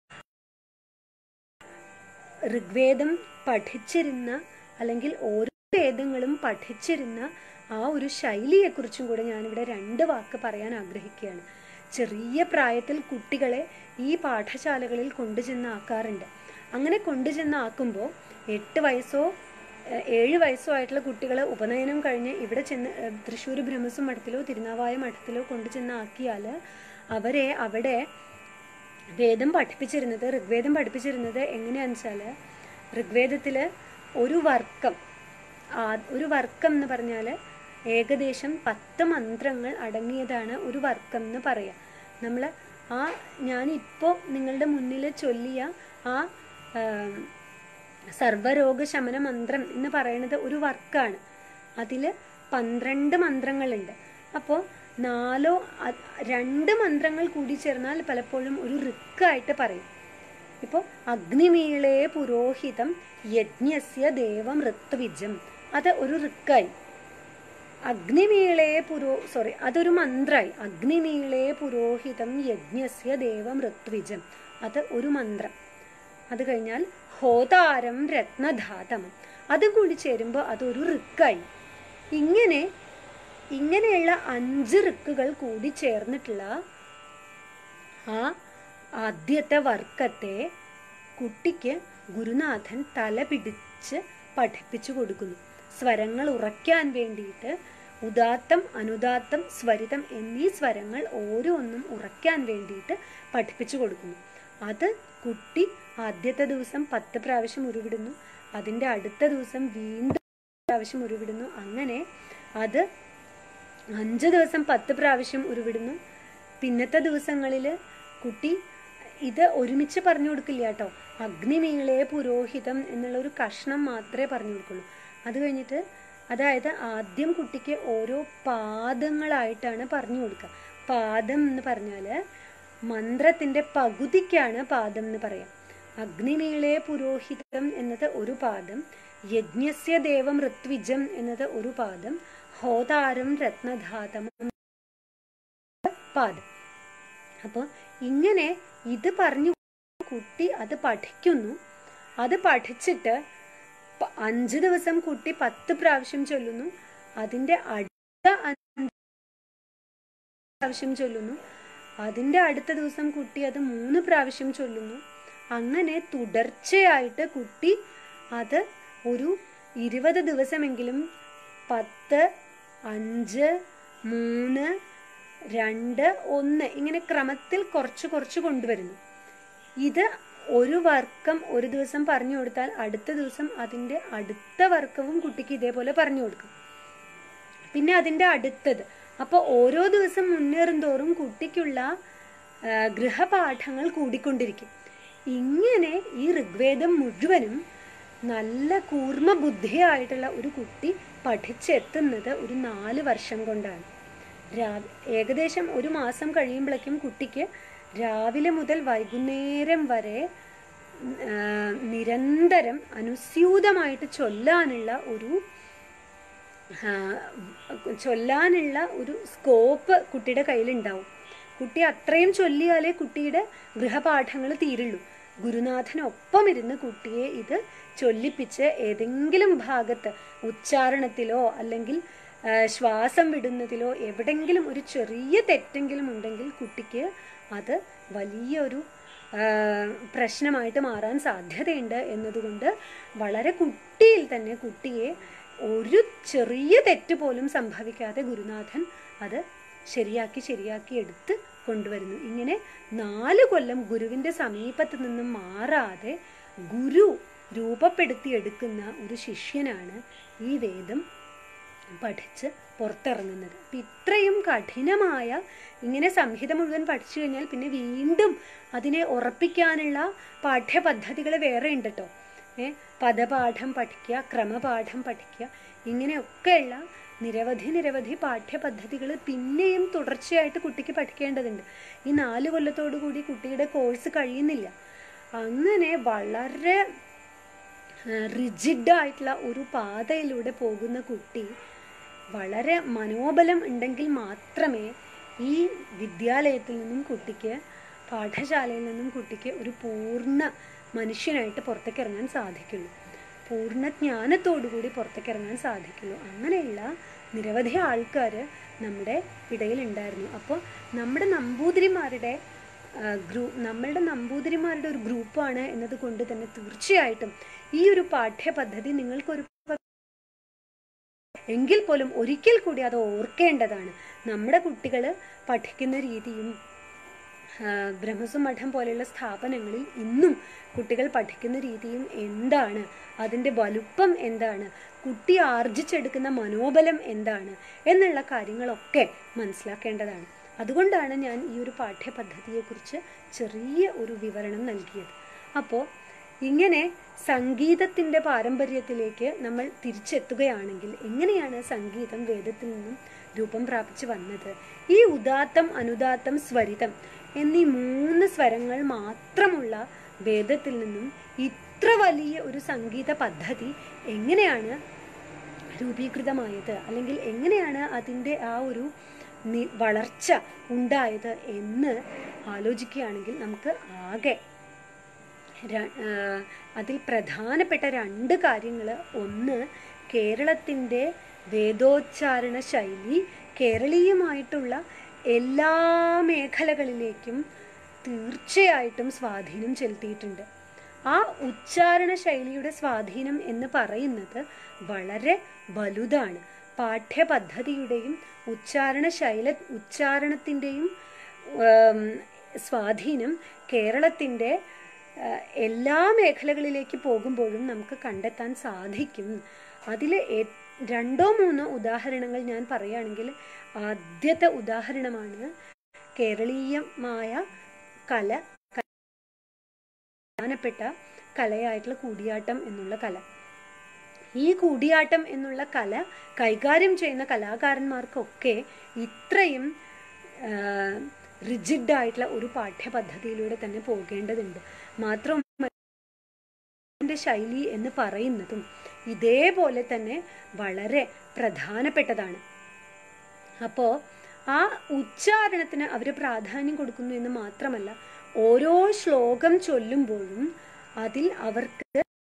ഋഗ്വേദം പഠിച്ചിരുന്ന, അല്ലെങ്കിൽ ഓരോ വേദങ്ങളും പഠിച്ചിരുന്ന ആ ഒരു ശൈലിയെക്കുറിച്ചും കൂടെ ഞാനിവിടെ 2 വാക്ക് പറയാൻ ആഗ്രഹിക്കുകയാണ്. ചെറിയ പ്രായത്തിൽ കുട്ടികളെ ഈ പാഠശാലകളിൽ കൊണ്ടുചെന്നാക്കാറുണ്ട്. അങ്ങനെ കൊണ്ടുചെന്നാക്കുമ്പോൾ 8 വയസ്സോ 7 വയസ്സോ ആയിട്ടുള്ള കുട്ടികളെ ഉപനയനം കഴിഞ്ഞ് ഇവിടെ ചെന്ന് തൃശ്ശൂർ ബ്രഹ്മസ്വം മഠത്തിലോ തിരുനാവായ മഠത്തിലോ കൊണ്ടുചെന്നാക്കിയാൽ അവരെ അവിടെ വേദം പഠിപ്പിച്ചിരുന്നത്, ഋഗ്വേദം പഠിപ്പിച്ചിരുന്നത് എങ്ങനെയാണെന്ന് വെച്ചാൽ, ഋഗ്വേദത്തിൽ ഒരു വർക്കം എന്ന് പറഞ്ഞാൽ ഏകദേശം 10 മന്ത്രങ്ങൾ അടങ്ങിയതാണ് ഒരു വർക്കം എന്ന് പറയാം. നമ്മൾ ഞാനിപ്പോൾ നിങ്ങളുടെ മുന്നിൽ ചൊല്ലിയ ആ സർവരോഗശമന മന്ത്രം എന്ന് പറയുന്നത് ഒരു വർക്കാണ്. അതിൽ 12 മന്ത്രങ്ങളുണ്ട്. അപ്പോൾ 2 മന്ത്രങ്ങൾ കൂടി ചേർന്നാൽ പലപ്പോഴും ഒരു ഋക്കായിട്ട് പറയും. ഇപ്പോൾ അഗ്നിമീളേ പുരോഹിതം യജ്ഞസ്യ ദേവം ഋത്വിജം, അത് ഒരു ഋക്കായി. അതൊരു മന്ത്രായി. അഗ്നിമീളേ പുരോഹിതം യജ്ഞസ്യ ദേവം ഋത്വിജം, അത് ഒരു മന്ത്രം. അത് കഴിഞ്ഞാൽ ഹോതാരം രത്നധാതം, അതും കൂടി ചേരുമ്പോൾ അതൊരു ഋക്കായി. ഇങ്ങനെയുള്ള 5 ഋക്കുകൾ കൂടി ചേർന്നിട്ടുള്ള ആ ആദ്യത്തെ വർക്കത്തെ കുട്ടിക്ക് ഗുരുനാഥൻ തല പിടിച്ച് പഠിപ്പിച്ചു കൊടുക്കുന്നു. സ്വരങ്ങൾ ഉറയ്ക്കാൻ വേണ്ടിയിട്ട് ഉദാത്തം, അനുദാത്തം, സ്വരിതം എന്നീ സ്വരങ്ങൾ ഓരോന്നും ഉറയ്ക്കാൻ വേണ്ടിയിട്ട് പഠിപ്പിച്ചു കൊടുക്കുന്നു. അത് കുട്ടി ആദ്യത്തെ ദിവസം 10 പ്രാവശ്യം ഉരുവിടുന്നു. അതിൻ്റെ അടുത്ത ദിവസം വീണ്ടും പ്രാവശ്യം ഉരുവിടുന്നു. അങ്ങനെ അത് 5 ദിവസം 10 പ്രാവശ്യം ഉരുവിടുന്നു. പിന്നത്തെ ദിവസങ്ങളിൽ കുട്ടി ഇത് ഒരുമിച്ച് പറഞ്ഞു കൊടുക്കില്ല കേട്ടോ. അഗ്നിമീളേ പുരോഹിതം എന്നുള്ളൊരു കഷ്ണം മാത്രമേ പറഞ്ഞു കൊടുക്കുള്ളൂ. അത് കഴിഞ്ഞിട്ട് അതായത് ആദ്യം കുട്ടിക്ക് ഓരോ പാദങ്ങളായിട്ടാണ് പറഞ്ഞു കൊടുക്കുക. പാദം എന്ന് പറഞ്ഞാൽ മന്ത്രത്തിൻ്റെ പകുതിക്കാണ് പാദം എന്ന് പറയാം. അഗ്നിമീളേ പുരോഹിതം എന്നത് ഒരു പാദം, യജ്ഞസ്യ ദേവം ഋത്വിജം എന്നത് ഒരു പാദം, ഹോതാരം രത്നധാതം പാദം. അപ്പോൾ ഇങ്ങനെ ഇത് പറഞ്ഞു കുട്ടി അത് പഠിക്കുന്നു. അത് പഠിച്ചിട്ട് 5 ദിവസം കുട്ടി 10 പ്രാവശ്യം ചൊല്ലുന്നു. അതിൻ്റെ അടുത്ത 5 പ്രാവശ്യം ചൊല്ലുന്നു. അതിൻ്റെ അടുത്ത ദിവസം കുട്ടി അത് 3 പ്രാവശ്യം ചൊല്ലുന്നു. അങ്ങനെ തുടർച്ചയായിട്ട് കുട്ടി അത് ഒരു 20 ദിവസമെങ്കിലും 10, 5, 3, 2, 1 ഇങ്ങനെ ക്രമത്തിൽ കുറച്ച് കുറച്ച് കൊണ്ടുവരുന്നു. ഇത് ഒരു വർക്കം ഒരു ദിവസം പറഞ്ഞു കൊടുത്താൽ അടുത്ത ദിവസം അതിൻ്റെ അടുത്ത വർക്കവും കുട്ടിക്ക് ഇതേപോലെ പറഞ്ഞു കൊടുക്കും. പിന്നെ അതിൻ്റെ അടുത്തത്. അപ്പോൾ ഓരോ ദിവസം മുന്നേറും തോറും കുട്ടിക്കുള്ള ഗൃഹപാഠങ്ങൾ കൂടിക്കൊണ്ടിരിക്കും. ഇങ്ങനെ ഈ ഋഗ്വേദം മുഴുവനും നല്ല കൂർമ്മ ബുദ്ധിയായിട്ടുള്ള ഒരു കുട്ടി പഠിച്ചെത്തുന്നത് ഒരു 4 വർഷം കൊണ്ടാണ്. ഏകദേശം ഒരു മാസം കഴിയുമ്പോഴേക്കും കുട്ടിക്ക് രാവിലെ മുതൽ വൈകുന്നേരം വരെ നിരന്തരം അനുസ്യൂതമായിട്ട് ചൊല്ലാനുള്ള ഒരു സ്കോപ്പ് കുട്ടിയുടെ കയ്യിലുണ്ടാവും. കുട്ടി അത്രയും ചൊല്ലിയാലേ കുട്ടിയുടെ ഗൃഹപാഠങ്ങൾ തീരുള്ളൂ. ഗുരുനാഥനൊപ്പം ഇരുന്ന് കുട്ടിയെ ഇത് ചൊല്ലിപ്പിച്ച് ഏതെങ്കിലും ഭാഗത്ത് ഉച്ചാരണത്തിലോ അല്ലെങ്കിൽ ശ്വാസം വിടുന്നതിലോ എവിടെങ്കിലും ഒരു ചെറിയ തെറ്റെങ്കിലും ഉണ്ടെങ്കിൽ കുട്ടിക്ക് അത് വലിയൊരു പ്രശ്നമായിട്ട് മാറാൻ സാധ്യതയുണ്ട് എന്നതുകൊണ്ട് വളരെ കുട്ടിയിൽ തന്നെ കുട്ടിയെ ഒരു ചെറിയ തെറ്റ് പോലും സംഭവിക്കാതെ ഗുരുനാഥൻ അത് ശരിയാക്കി എടുത്ത് കൊണ്ടുവരുന്നു. ഇങ്ങനെ 4 കൊല്ലം ഗുരുവിൻ്റെ സമീപത്ത് നിന്നും മാറാതെ ഗുരു രൂപപ്പെടുത്തിയെടുക്കുന്ന ഒരു ശിഷ്യനാണ് ഈ വേദം പഠിച്ച് പുറത്തിറങ്ങുന്നത്. അപ്പം ഇത്രയും കഠിനമായ ഇങ്ങനെ സംഹിത മുഴുവൻ പഠിച്ചു കഴിഞ്ഞാൽ പിന്നെ വീണ്ടും അതിനെ ഉറപ്പിക്കാനുള്ള പാഠ്യപദ്ധതികൾ വേറെ ഉണ്ട് കേട്ടോ. പദപാഠം പഠിക്കുക, ക്രമപാഠം പഠിക്കുക, ഇങ്ങനെയൊക്കെയുള്ള നിരവധി പാഠ്യപദ്ധതികൾ പിന്നെയും തുടർച്ചയായിട്ട് കുട്ടിക്ക് പഠിക്കേണ്ടതുണ്ട്. ഈ 4 കൊല്ലത്തോടു കൂടി കുട്ടിയുടെ കോഴ്സ് കഴിയുന്നില്ല. അങ്ങനെ വളരെ റിജിഡായിട്ടുള്ള ഒരു പാതയിലൂടെ പോകുന്ന കുട്ടി വളരെ മനോബലം ഉണ്ടെങ്കിൽ മാത്രമേ ഈ വിദ്യാലയത്തിൽ നിന്നും കുട്ടിക്ക്, പാഠശാലയിൽ നിന്നും കുട്ടിക്ക് ഒരു പൂർണ്ണ മനുഷ്യനായിട്ട് പുറത്തേക്ക് ഇറങ്ങാൻ സാധിക്കുള്ളൂ. പൂർണ്ണ ജ്ഞാനത്തോടുകൂടി പുറത്തേക്ക് ഇറങ്ങാൻ സാധിക്കുള്ളൂ. അങ്ങനെയുള്ള നിരവധി ആൾക്കാർ നമ്മുടെ ഇടയിലുണ്ടായിരുന്നു. അപ്പോൾ നമ്മുടെ നമ്പൂതിരിമാരുടെ ഒരു ഗ്രൂപ്പാണ് എന്നത് കൊണ്ട് തന്നെ തീർച്ചയായിട്ടും ഈ ഒരു പാഠ്യപദ്ധതി നിങ്ങൾക്കൊരു എങ്കിൽ പോലും ഒരിക്കൽ കൂടി അത് ഓർക്കേണ്ടതാണ്. നമ്മുടെ കുട്ടികൾ പഠിക്കുന്ന രീതിയും ബ്രഹ്മസുമഠം പോലെയുള്ള സ്ഥാപനങ്ങളിൽ ഇന്നും കുട്ടികൾ പഠിക്കുന്ന രീതിയും എന്താണ്, അതിൻ്റെ വലുപ്പം എന്താണ്, കുട്ടി ആർജിച്ചെടുക്കുന്ന മനോബലം എന്താണ് എന്നുള്ള കാര്യങ്ങളൊക്കെ മനസ്സിലാക്കേണ്ടതാണ്. അതുകൊണ്ടാണ് ഞാൻ ഈ ഒരു പാഠ്യപദ്ധതിയെക്കുറിച്ച് ചെറിയ ഒരു വിവരണം നൽകിയത്. അപ്പോൾ ഇങ്ങനെ സംഗീതത്തിൻ്റെ പാരമ്പര്യത്തിലേക്ക് നമ്മൾ തിരിച്ചെത്തുകയാണെങ്കിൽ എങ്ങനെയാണ് സംഗീതം വേദത്തിൽ നിന്നും രൂപം പ്രാപിച്ചു വന്നത്? ഈ ഉദാത്തം, അനുദാത്തം, സ്വരിതം എന്നീ 3 സ്വരങ്ങൾ മാത്രമുള്ള വേദത്തിൽ നിന്നും ഇത്ര വലിയ ഒരു സംഗീത പദ്ധതി എങ്ങനെയാണ് രൂപീകൃതമായത്, അല്ലെങ്കിൽ എങ്ങനെയാണ് അതിൻ്റെ ആ ഒരു വളർച്ച ഉണ്ടായത് എന്ന് ആലോചിക്കുകയാണെങ്കിൽ നമുക്ക് ആകെ അതിൽ പ്രധാനപ്പെട്ട 2 കാര്യങ്ങൾ. ഒന്ന്, കേരളത്തിൻ്റെ വേദോച്ചാരണ ശൈലി കേരളീയമായിട്ടുള്ള എല്ലാ മേഖലകളിലേക്കും തീർച്ചയായിട്ടും സ്വാധീനം ചെലുത്തിയിട്ടുണ്ട്. ആ ഉച്ചാരണ ശൈലിയുടെ സ്വാധീനം എന്ന് പറയുന്നത് വളരെ വലുതാണ്. പാഠ്യപദ്ധതിയുടെയും ഉച്ചാരണത്തിൻ്റെയും സ്വാധീനം കേരളത്തിൻ്റെ എല്ലാ മേഖലകളിലേക്ക് പോകുമ്പോഴും നമുക്ക് കണ്ടെത്താൻ സാധിക്കും. അതിൽ 2-3 ഉദാഹരണങ്ങൾ ഞാൻ പറയുകയാണെങ്കിൽ, ആദ്യത്തെ ഉദാഹരണമാണ് കേരളീയമായ പ്രധാനപ്പെട്ട കലയായിട്ടുള്ള കൂടിയാട്ടം എന്നുള്ള കല. ഈ കൂടിയാട്ടം എന്നുള്ള കല കൈകാര്യം ചെയ്യുന്ന കലാകാരന്മാർക്കൊക്കെ ഇത്രയും റിജിഡായിട്ടുള്ള ഒരു പാഠ്യപദ്ധതിയിലൂടെ തന്നെ പോകേണ്ടതുണ്ട്. മാത്രമല്ല ശൈലി എന്ന് പറയുന്നതും ഇതേപോലെ തന്നെ വളരെ പ്രധാനപ്പെട്ടതാണ്. അപ്പോൾ ആ ഉച്ചാരണത്തിന് അവർ പ്രാധാന്യം കൊടുക്കുന്നു എന്ന് മാത്രമല്ല, ഓരോ ശ്ലോകം ചൊല്ലുമ്പോഴും അതിൽ അവർക്ക്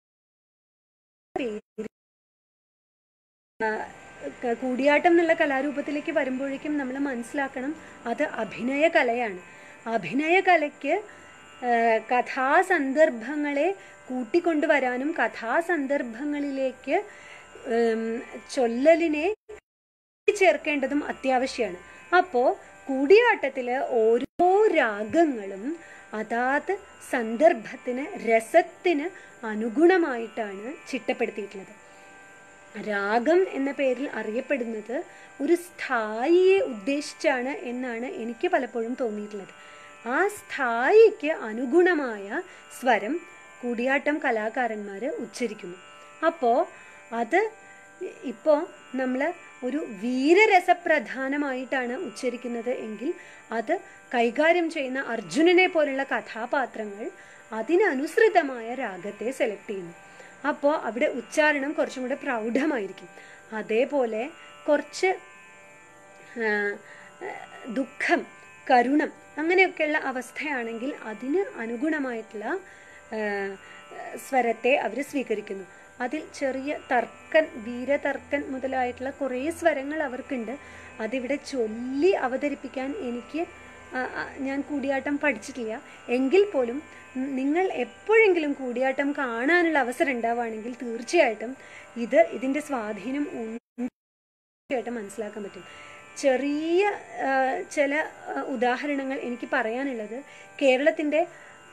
കൂടിയാട്ടം എന്നുള്ള കലാരൂപത്തിലേക്ക് വരുമ്പോഴേക്കും നമ്മൾ മനസ്സിലാക്കണം, അത് അഭിനയ കലയാണ്. അഭിനയ കലയ്ക്ക് കഥാസന്ദർഭങ്ങളെ കൂട്ടിക്കൊണ്ടുവരാനും കഥാസന്ദർഭങ്ങളിലേക്ക് ചൊല്ലലിനെ ചേർക്കേണ്ടതും അത്യാവശ്യമാണ്. അപ്പോൾ കൂടിയാട്ടത്തിൽ ഓരോ രാഗങ്ങളും അതാത് സന്ദർഭത്തിന്, രസത്തിന് അനുഗുണമായിട്ടാണ് ചിട്ടപ്പെടുത്തിയിട്ടുള്ളത്. രാഗം എന്ന പേരിൽ അറിയപ്പെടുന്നത് ഒരു സ്ഥായിയെ ഉദ്ദേശിച്ചാണ് എന്നാണ് എനിക്ക് പലപ്പോഴും തോന്നിയിട്ടുള്ളത്. ആ സ്ഥായിക്ക് അനുഗുണമായ സ്വരം കൂടിയാട്ടം കലാകാരന്മാർ ഉച്ചരിക്കുന്നു. അപ്പോൾ അത് ഇപ്പോൾ നമ്മൾ ഒരു വീരരസപ്രധാനമായിട്ടാണ് ഉച്ചരിക്കുന്നത് എങ്കിൽ അത് കൈകാര്യം ചെയ്യുന്ന അർജുനനെ പോലുള്ള കഥാപാത്രങ്ങൾ അതിനനുസൃതമായ രാഗത്തെ സെലക്ട് ചെയ്യുന്നു. അപ്പോൾ അവിടെ ഉച്ചാരണം കുറച്ചും കൂടെ പ്രൗഢമായിരിക്കും. അതേപോലെ കുറച്ച് ദുഃഖം, കരുണം അങ്ങനെയൊക്കെയുള്ള അവസ്ഥയാണെങ്കിൽ അതിന് അനുഗുണമായിട്ടുള്ള സ്വരത്തെ അവർ സ്വീകരിക്കുന്നു. അതിൽ ചെറിയ തർക്കൻ, വീരതർക്കൻ മുതലായിട്ടുള്ള കുറേ സ്വരങ്ങൾ അവർക്കുണ്ട്. അതിവിടെ ചൊല്ലി അവതരിപ്പിക്കാൻ ഞാൻ കൂടിയാട്ടം പഠിച്ചിട്ടില്ല. എങ്കിൽ പോലും നിങ്ങൾ എപ്പോഴെങ്കിലും കൂടിയാട്ടം കാണാനുള്ള അവസരം ഉണ്ടാവുകയാണെങ്കിൽ തീർച്ചയായിട്ടും ഇതിൻ്റെ സ്വാധീനം തീർച്ചയായിട്ടും മനസ്സിലാക്കാൻ പറ്റും. ചെറിയ ചില ഉദാഹരണങ്ങൾ എനിക്ക് പറയാനുള്ളത്, കേരളത്തിൻ്റെ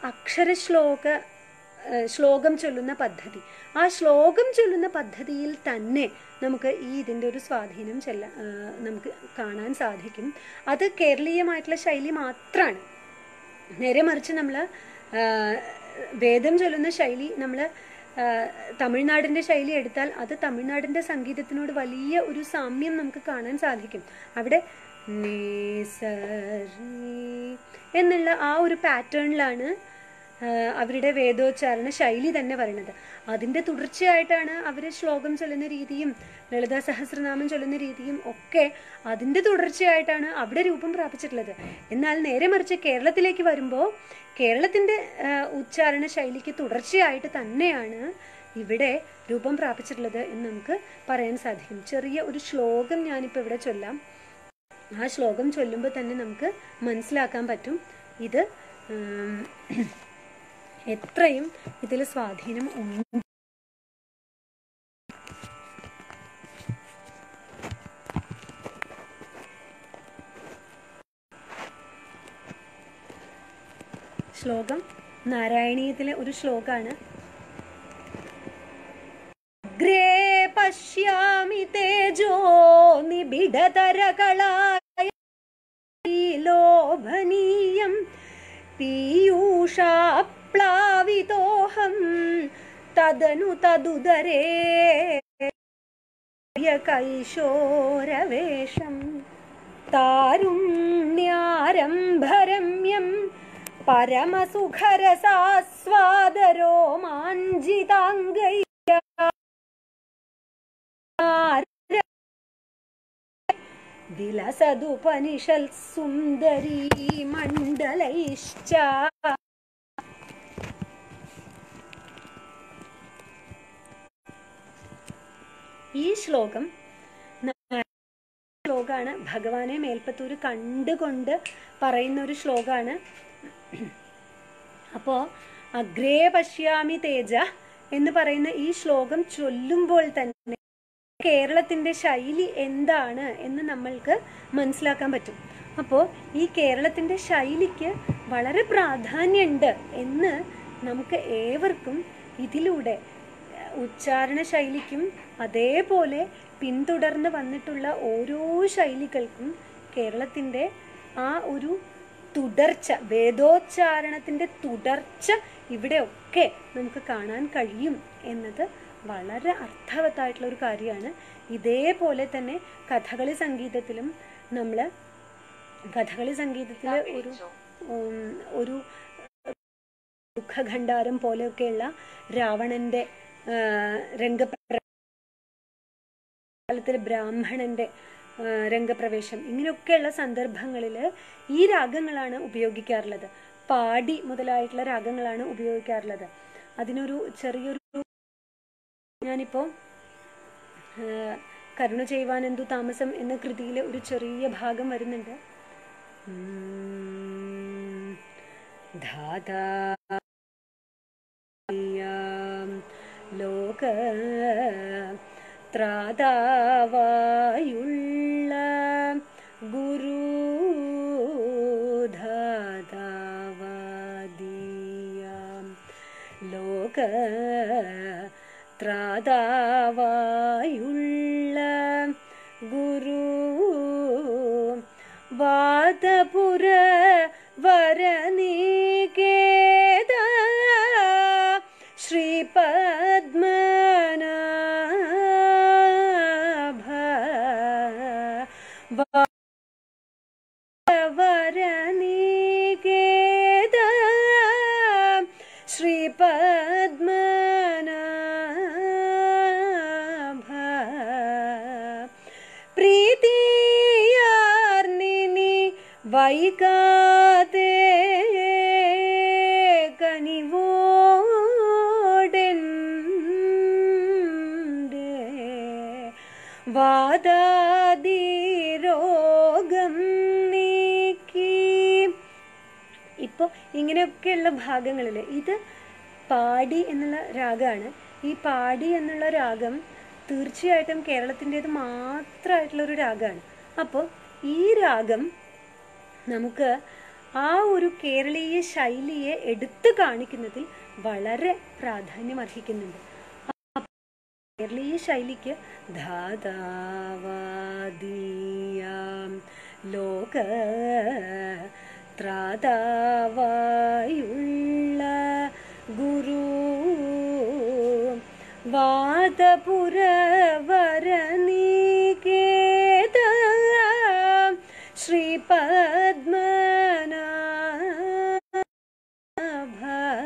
ശ്ലോകം ചൊല്ലുന്ന പദ്ധതി, ആ ശ്ലോകം ചൊല്ലുന്ന പദ്ധതിയിൽ തന്നെ നമുക്ക് ഇതിൻ്റെ ഒരു സ്വാധീനം നമുക്ക് കാണാൻ സാധിക്കും. അത് കേരളീയമായിട്ടുള്ള ശൈലി മാത്രമാണ്. നേരെ മറിച്ച് നമ്മൾ വേദം ചൊല്ലുന്ന ശൈലി, നമ്മൾ തമിഴ്നാടിൻ്റെ ശൈലി എടുത്താൽ അത് തമിഴ്നാടിൻ്റെ സംഗീതത്തിനോട് വലിയ ഒരു സാമ്യം നമുക്ക് കാണാൻ സാധിക്കും. അവിടെ എന്നുള്ള ആ ഒരു പാറ്റേണിലാണ് അവരുടെ വേദോച്ചാരണ ശൈലി തന്നെ പറയുന്നത്. അതിൻ്റെ തുടർച്ചയായിട്ടാണ് അവർ ശ്ലോകം ചൊല്ലുന്ന രീതിയും ലളിതാ സഹസ്രനാമം ചൊല്ലുന്ന രീതിയും ഒക്കെ അതിൻ്റെ തുടർച്ചയായിട്ടാണ് അവിടെ രൂപം പ്രാപിച്ചിട്ടുള്ളത്. എന്നാൽ നേരെ മറിച്ച് കേരളത്തിലേക്ക് വരുമ്പോൾ കേരളത്തിൻ്റെ ഉച്ചാരണ ശൈലിക്ക് തുടർച്ചയായിട്ട് തന്നെയാണ് ഇവിടെ രൂപം പ്രാപിച്ചിട്ടുള്ളത് എന്ന് നമുക്ക് പറയാൻ സാധിക്കും. ചെറിയ ഒരു ശ്ലോകം ഞാനിപ്പോൾ ഇവിടെ ചൊല്ലാം. ആ ശ്ലോകം ചൊല്ലുമ്പോൾ തന്നെ നമുക്ക് മനസ്സിലാക്കാൻ പറ്റും ഇത് എത്രയും ഇതിൽ സ്വാധീനം ഉണ്ട്. ശ്ലോകം നാരായണീയത്തിലെ ഒരു ശ്ലോകമാണ്. അഗ്രേ പശ്യാമി തേജോ നിബിഡതരകളായ ലോഭനീയം പീയൂഷാപ്ലാവിതോഹം തദനു തദുദരേ കൈശോരവേഷം താരുണ്യാരംഭരമ്യം പരമസുഖരസാസ്വാദരോമാഞ്ജിതാംഗൈ വിലസതുപനിഷൽ സുന്ദരീ മണ്ഡലൈശ്ച. ഈ ശ്ലോകമാണ് ഭഗവാനെ മേൽപ്പത്തൂർ കണ്ടുകൊണ്ട് പറയുന്ന ഒരു ശ്ലോകമാണ്. അപ്പോൾ അഗ്രേ പശ്യാമി തേജ എന്ന് പറയുന്ന ഈ ശ്ലോകം ചൊല്ലുമ്പോൾ തന്നെ കേരളത്തിന്റെ ശൈലി എന്താണ് എന്ന് നമ്മൾക്ക് മനസ്സിലാക്കാൻ പറ്റും. അപ്പോൾ ഈ കേരളത്തിന്റെ ശൈലിക്ക് വളരെ പ്രാധാന്യമുണ്ട് എന്ന് നമുക്ക് ഏവർക്കും ഇതിലൂടെ ഉച്ചാരണ ശൈലിക്കും അതേപോലെ പിന്തുടർന്ന് വന്നിട്ടുള്ള ഓരോ ശൈലികൾക്കും കേരളത്തിന്റെ ആ ഒരു തുടർച്ച, വേദോച്ചാരണത്തിന്റെ തുടർച്ച ഇവിടെയൊക്കെ നമുക്ക് കാണാൻ കഴിയും എന്നത് വളരെ അർത്ഥവത്തായിട്ടുള്ള ഒരു കാര്യമാണ്. ഇതേപോലെ തന്നെ കഥകളി സംഗീതത്തിലും നമ്മൾ കഥകളി സംഗീതത്തില് ഒരു ദുഃഖഖണ്ഡാരം പോലെയൊക്കെയുള്ള രാവണന്റെ രംഗപ്രവേശത്തിൽ ബ്രാഹ്മണന്റെ രംഗപ്രവേശം, ഇങ്ങനെയൊക്കെയുള്ള സന്ദർഭങ്ങളിൽ ഈ രാഗങ്ങളാണ് ഉപയോഗിക്കാറുള്ളത്. പാടി മുതലായിട്ടുള്ള രാഗങ്ങളാണ് ഉപയോഗിക്കാറുള്ളത്. അതിനൊരു ചെറിയൊരു, ഞാനിപ്പോ കരുണ ചെയ്യുവാനെന്തു താമസം എന്ന കൃതിയിലെ ഒരു ചെറിയ ഭാഗം വരുന്നുണ്ട്. ധാതാ ലോക ത്രാതാവായുള്ള ഗുരു ധാതാവാദിയാം ലോക ത്രാതാവായുള്ള ഗുരു വാദപുര വരനികേത ശ്രീപദ്മനാഭ വരനികേത ശ്രീപദ്മനാഭ പ്രീതിയാർനിനി വൈകാതെ കനിവോടെന്റെ വാദാദി രോഗം നീക്കി. ഇപ്പോൾ ഇങ്ങനെയൊക്കെയുള്ള ഭാഗങ്ങളിൽ ഇത് പാടി എന്നുള്ള രാഗമാണ്. ഈ പാടി എന്നുള്ള രാഗം തീർച്ചയായിട്ടും കേരളത്തിൻ്റെത് മാത്രമായിട്ടുള്ളൊരു രാഗമാണ്. അപ്പോൾ ഈ രാഗം നമുക്ക് ആ ഒരു കേരളീയ ശൈലിയെ എടുത്തു കാണിക്കുന്നതിൽ വളരെ പ്രാധാന്യം അർഹിക്കുന്നുണ്ട്. കേരളീയ ശൈലിക്ക് ധാതാവാദിയാം ലോക ത്രാതാവായുള്ള ഗുരു വാദപുരവരനികേത ശ്രീപദ്മനാഭ.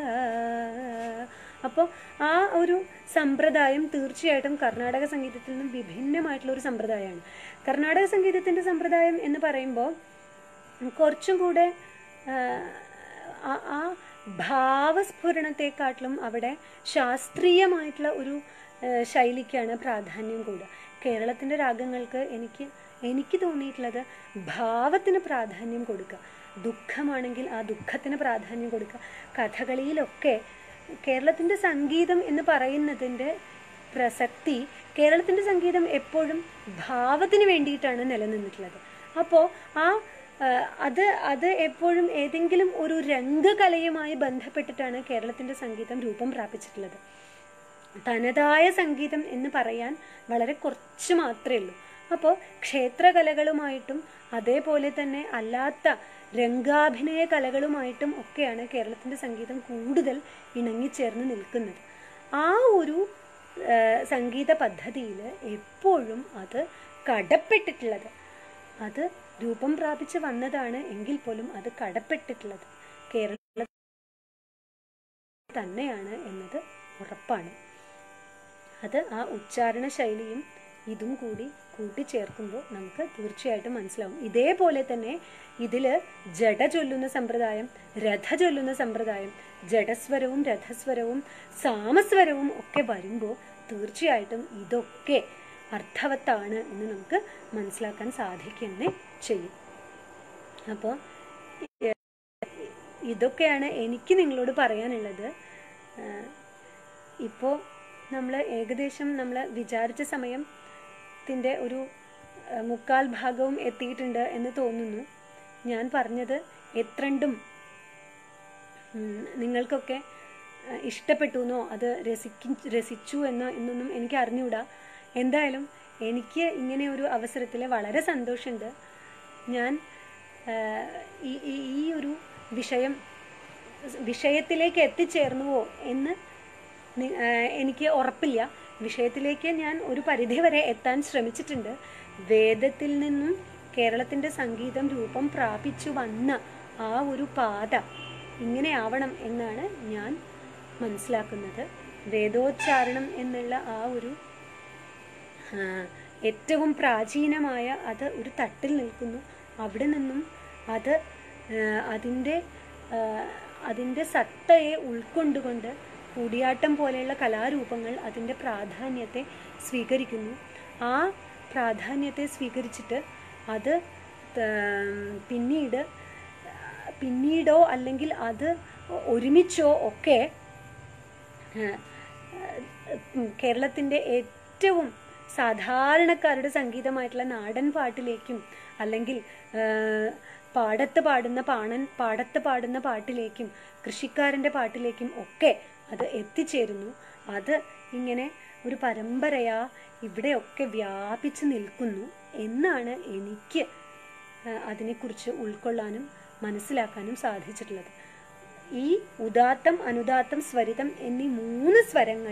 അപ്പോൾ ആ ഒരു സമ്പ്രദായം തീർച്ചയായിട്ടും കർണാടക സംഗീതത്തിൽ നിന്നും വിഭിന്നമായിട്ടുള്ള ഒരു സമ്പ്രദായമാണ്. കർണാടക സംഗീതത്തിൻ്റെ സമ്പ്രദായം എന്ന് പറയുമ്പോൾ കുറച്ചും കൂടെ ആ ഭാവസ്ഫുരണത്തെക്കാട്ടിലും അവിടെ ശാസ്ത്രീയമായിട്ടുള്ള ഒരു ശൈലിക്കാണ് പ്രാധാന്യം കൂടുക. കേരളത്തിൻ്റെ രാഗങ്ങൾക്ക് എനിക്ക് തോന്നിയിട്ടുള്ളത് ഭാവത്തിന് പ്രാധാന്യം കൊടുക്കുക. ദുഃഖമാണെങ്കിൽ ആ ദുഃഖത്തിന് പ്രാധാന്യം കൊടുക്കുക. കഥകളിയിലൊക്കെ കേരളത്തിൻ്റെ സംഗീതം എന്ന് പറയുന്നതിൻ്റെ പ്രസക്തി, കേരളത്തിൻ്റെ സംഗീതം എപ്പോഴും ഭാവത്തിന് വേണ്ടിയിട്ടാണ് നിലനിന്നിട്ടുള്ളത്. അപ്പോൾ അത് എപ്പോഴും ഏതെങ്കിലും ഒരു രംഗകലയുമായി ബന്ധപ്പെട്ടിട്ടാണ് കേരളത്തിൻ്റെ സംഗീതം രൂപം പ്രാപിച്ചിട്ടുള്ളത്. തനതായ സംഗീതം എന്ന് പറയാൻ വളരെ കുറച്ച് മാത്രമേ ഉള്ളൂ. അപ്പോൾ ക്ഷേത്രകലകളുമായിട്ടും അതേപോലെ തന്നെ അല്ലാത്ത രംഗാഭിനയ കലകളുമായിട്ടും ഒക്കെയാണ് കേരളത്തിൻ്റെ സംഗീതം കൂടുതൽ ഇണങ്ങിച്ചേർന്ന് നിൽക്കുന്നത്. ആ ഒരു സംഗീത പദ്ധതിയിൽ എപ്പോഴും അത് കടപ്പെട്ടിട്ടുള്ളത്, അത് രൂപം പ്രാപിച്ച് വന്നതാണ് എങ്കിൽ പോലും അത് കടപ്പെട്ടിട്ടുള്ളത് കേരള തന്നെയാണ് എന്നത് ഉറപ്പാണ്. അത് ആ ഉച്ചാരണ ശൈലിയും ഇതും കൂടി കൂട്ടിച്ചേർക്കുമ്പോൾ നമുക്ക് തീർച്ചയായിട്ടും മനസ്സിലാവും. ഇതേപോലെ തന്നെ ഇതിൽ ജഡ ചൊല്ലുന്ന സമ്പ്രദായം, രഥ ചൊല്ലുന്ന സമ്പ്രദായം, ജഡസ്വരവും രഥസ്വരവും സാമസ്വരവും ഒക്കെ വരുമ്പോൾ തീർച്ചയായിട്ടും ഇതൊക്കെ അർത്ഥവത്താണ് എന്ന് നമുക്ക് മനസ്സിലാക്കാൻ സാധിക്കുന്നേ ചെയ്യും. അപ്പോൾ ഇതൊക്കെയാണ് എനിക്ക് നിങ്ങളോട് പറയാനുള്ളത്. ഇപ്പോൾ നമ്മൾ ഏകദേശം നമ്മൾ വിചാരിച്ച സമയത്തിൻ്റെ ഒരു 3/4 ഭാഗവും എത്തിയിട്ടുണ്ട് എന്ന് തോന്നുന്നു. ഞാൻ പറഞ്ഞത് എത്രണ്ടും നിങ്ങൾക്കൊക്കെ ഇഷ്ടപ്പെട്ടു എന്നോ അത് രസിച്ചു എന്നൊന്നും എനിക്ക് അറിഞ്ഞുകൂടാ. എന്തായാലും എനിക്ക് ഇങ്ങനെ ഒരു അവസരത്തിൽ വളരെ സന്തോഷമുണ്ട്. ഞാൻ ഈ ഒരു വിഷയത്തിലേക്ക് എത്തിച്ചേർന്നുവോ എന്ന് എനിക്ക് ഉറപ്പില്ല. വിഷയത്തിലേക്ക് ഞാൻ ഒരു പരിധി വരെ എത്താൻ ശ്രമിച്ചിട്ടുണ്ട്. വേദത്തിൽ നിന്നും കേരളത്തിൻ്റെ സംഗീതം രൂപം പ്രാപിച്ചു വന്ന ആ ഒരു പാത ഇങ്ങനെയാവണം എന്നാണ് ഞാൻ മനസ്സിലാക്കുന്നത്. വേദോച്ചാരണം എന്നുള്ള ആ ഒരു ഏറ്റവും പ്രാചീനമായ അത് ഒരു തട്ടിൽ നിൽക്കുന്നു. അവിടെ നിന്നും അത് അതിൻ്റെ സത്തയെ ഉൾക്കൊണ്ടുകൊണ്ട് കൂടിയാട്ടം പോലെയുള്ള കലാരൂപങ്ങൾ അതിൻ്റെ പ്രാധാന്യത്തെ സ്വീകരിക്കുന്നു. ആ പ്രാധാന്യത്തെ സ്വീകരിച്ചിട്ട് അത് പിന്നീടോ അല്ലെങ്കിൽ അത് ഒരുമിച്ചോ ഒക്കെ കേരളത്തിൻ്റെ ഏറ്റവും സാധാരണക്കാരുടെ സംഗീതമായിട്ടുള്ള നാടൻ പാട്ടിലേക്കും അല്ലെങ്കിൽ പാടത്ത് പാടുന്ന പാട്ടിലേക്കും കൃഷിക്കാരൻ്റെ പാട്ടിലേക്കും ഒക്കെ അത് എത്തിച്ചേരുന്നു. അത് ഇങ്ങനെ ഒരു പരമ്പരയാ ഇവിടെയൊക്കെ വ്യാപിച്ചു നിൽക്കുന്നു എന്നാണ് എനിക്ക് അതിനെക്കുറിച്ച് ഉൾക്കൊള്ളാനും മനസ്സിലാക്കാനും സാധിച്ചിട്ടുള്ളത്. ഈ ഉദാത്തം, അനുദാത്തം, സ്വരിതം എന്നീ 3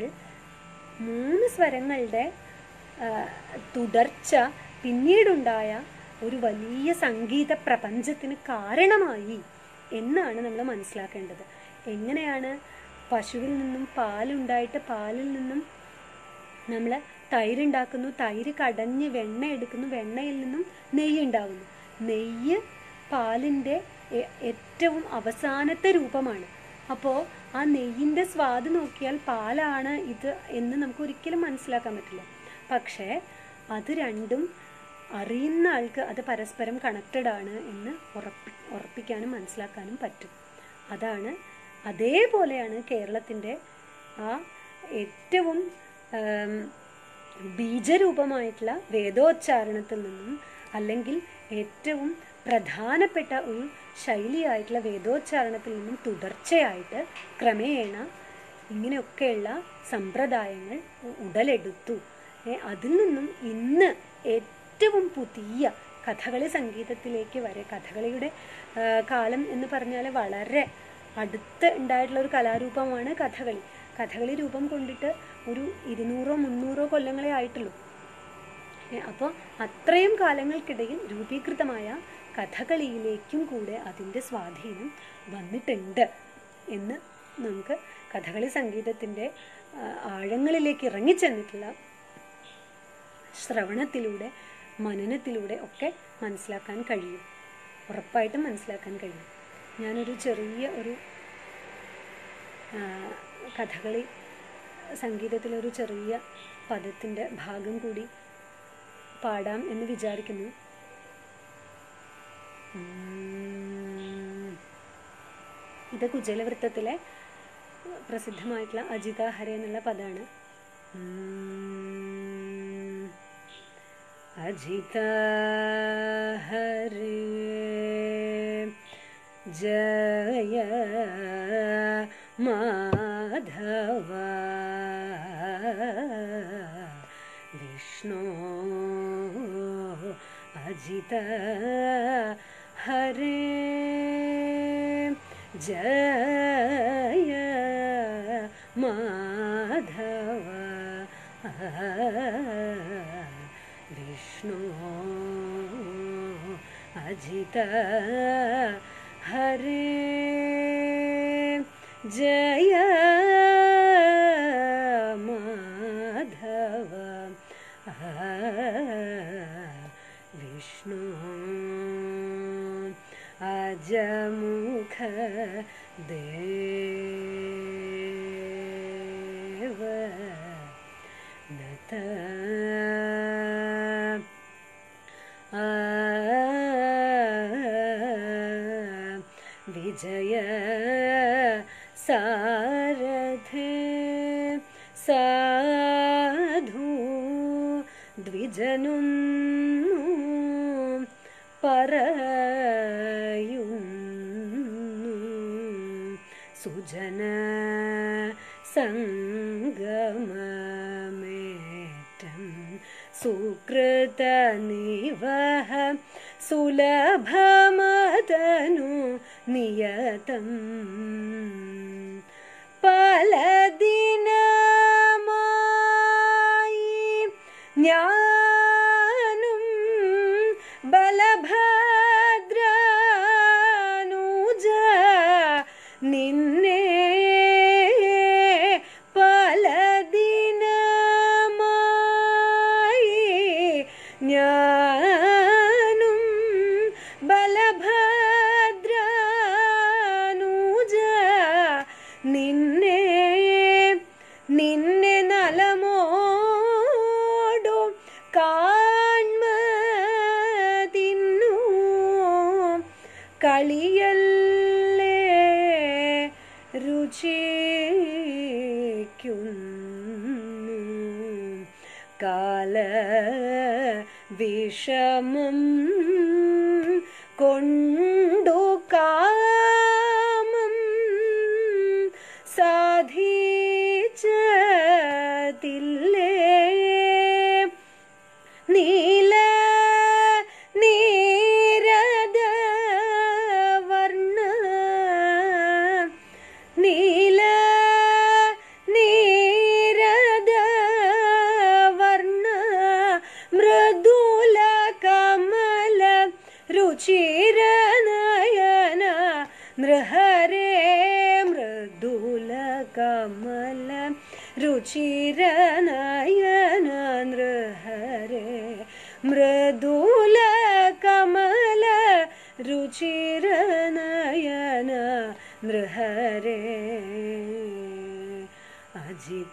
സ്വരങ്ങളുടെ തുടർച്ച പിന്നീടുണ്ടായ ഒരു വലിയ സംഗീത പ്രപഞ്ചത്തിന് കാരണമായി എന്നാണ് നമ്മൾ മനസ്സിലാക്കേണ്ടത്. എങ്ങനെയാണ് പശുവിൽ നിന്നും പാലുണ്ടായിട്ട് പാലിൽ നിന്നും നമ്മൾ തൈരുണ്ടാക്കുന്നു, തൈര് കടഞ്ഞ് വെണ്ണ എടുക്കുന്നു, വെണ്ണയിൽ നിന്നും നെയ്യ് ഉണ്ടാകുന്നു. നെയ്യ് പാലിൻ്റെ ഏറ്റവും അവസാനത്തെ രൂപമാണ്. അപ്പോൾ ആ നെയ്യിൻ്റെ സ്വാദ് നോക്കിയാൽ പാലാണ് ഇത് എന്ന് നമുക്ക് ഒരിക്കലും മനസ്സിലാക്കാൻ പറ്റില്ല. പക്ഷേ അത് രണ്ടും അറിയുന്ന ആൾക്ക് അത് പരസ്പരം കണക്റ്റഡ് ആണ് എന്ന് ഉറപ്പിക്കാനും മനസ്സിലാക്കാനും പറ്റും. അതേപോലെയാണ് കേരളത്തിൻ്റെ ആ ഏറ്റവും ബീജരൂപമായിട്ടുള്ള വേദോച്ചാരണത്തിൽ നിന്നും അല്ലെങ്കിൽ ഏറ്റവും പ്രധാനപ്പെട്ട ഒരു ശൈലിയായിട്ടുള്ള വേദോച്ചാരണത്തിൽ നിന്നും തുടർച്ചയായിട്ട് ക്രമേണ ഇങ്ങനെയൊക്കെയുള്ള സമ്പ്രദായങ്ങൾ ഉടലെടുത്തു. അതിൽ നിന്നും ഇന്ന് ഏറ്റവും പുതിയ കഥകളി സംഗീതത്തിലേക്ക് വരെ, കഥകളിയുടെ കാലം എന്ന് പറഞ്ഞാൽ വളരെ അടുത്ത് ഉണ്ടായിട്ടുള്ള ഒരു കലാരൂപമാണ് കഥകളി. കഥകളി രൂപം കൊണ്ടിട്ട് ഒരു 200-300 കൊല്ലങ്ങളെ ആയിട്ടുള്ളൂ. അപ്പോൾ അത്രയും കാലങ്ങൾക്കിടയിൽ രൂപീകൃതമായ കഥകളിയിലേക്കും കൂടെ അതിൻ്റെ സ്വാധീനം വന്നിട്ടുണ്ട് എന്ന് നമുക്ക് കഥകളി സംഗീതത്തിൻ്റെ ആഴങ്ങളിലേക്ക് ഇറങ്ങിച്ചെന്നിട്ടുള്ള ശ്രവണത്തിലൂടെ മനനത്തിലൂടെ ഒക്കെ മനസ്സിലാക്കാൻ കഴിയും, ഉറപ്പായിട്ടും മനസ്സിലാക്കാൻ കഴിയും. ഞാനൊരു ചെറിയ ഒരു കഥകളി സംഗീതത്തിലൊരു ചെറിയ പദത്തിൻ്റെ ഭാഗം കൂടി പാടാം എന്ന് വിചാരിക്കുന്നു. ഇത് കുചേലവൃത്തത്തിലെ പ്രസിദ്ധമായിട്ടുള്ള അജിത ഹരേ എന്നുള്ള പദമാണ്. അജിത ഹരേ ജയ മാധവ വിഷ്ണു അജിത ഹരേ ജയ മാധവ വിഷ്ണു അജിത ഹരേ ജയ മാധവ വിഷ്ണു അജമുഖ ദേവ നത വിജയ സാരഥേ സാധു ദ്വിജനൊന്നു പറയുന്നു സുജന സംഗമമേറ്റം സുകൃത നിവഹ സുലഭമതനു നിയതം പലദിനമായി ഞാനും ബലഭദ്രനുജ നിന്നെ പലദിനമായി ഞാനും ബലഭദ്രനുജ നിന്നെ നിന്നെ നലമോടു കാൺമതിന്നു കളിയല്ലേ രുചിക്കുന്നു കാല വിഷമം കൊണ്ടു കാമം സാധിച്ചതില്ലേ നീല നീരദ വർണ്ണ നീല നീരദ വർണ്ണ മൃദുല കമല രുചിരനയന നൃഹരേ മൃദുല കമല രുചിരനയന നൃഹരേ മൃദുല കമല രുചിരനയന നൃഹരേ അജിത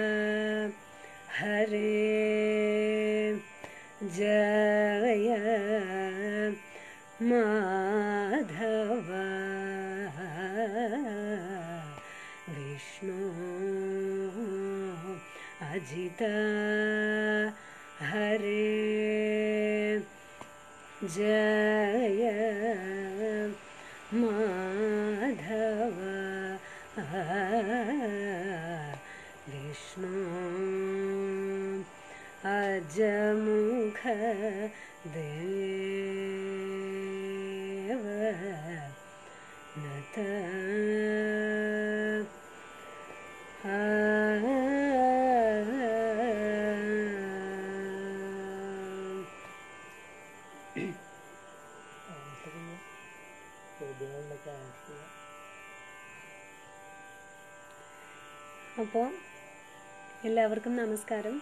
ഹരേ ജയ മാധവ വിഷ്ണു അജിത ഹരേ ജയ മാധവ വിഷ്ണു അജമുഖ ദേവ നത അപ്പോൾ എല്ലാവർക്കും നമസ്കാരം.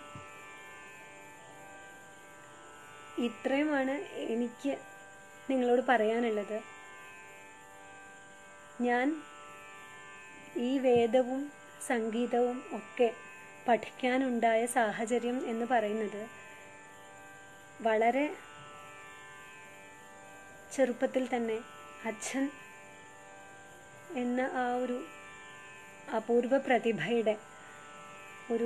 ഇത്രയുമാണ് എനിക്ക് നിങ്ങളോട് പറയാനുള്ളത്. ഞാൻ ഈ വേദവും സംഗീതവും ഒക്കെ പഠിക്കാനുണ്ടായ സാഹചര്യം എന്ന് പറയുന്നത് വളരെ ചെറുപ്പത്തിൽ തന്നെ അച്ഛൻ എന്ന ആ ഒരു അപൂർവ പ്രതിഭയുടെ ഒരു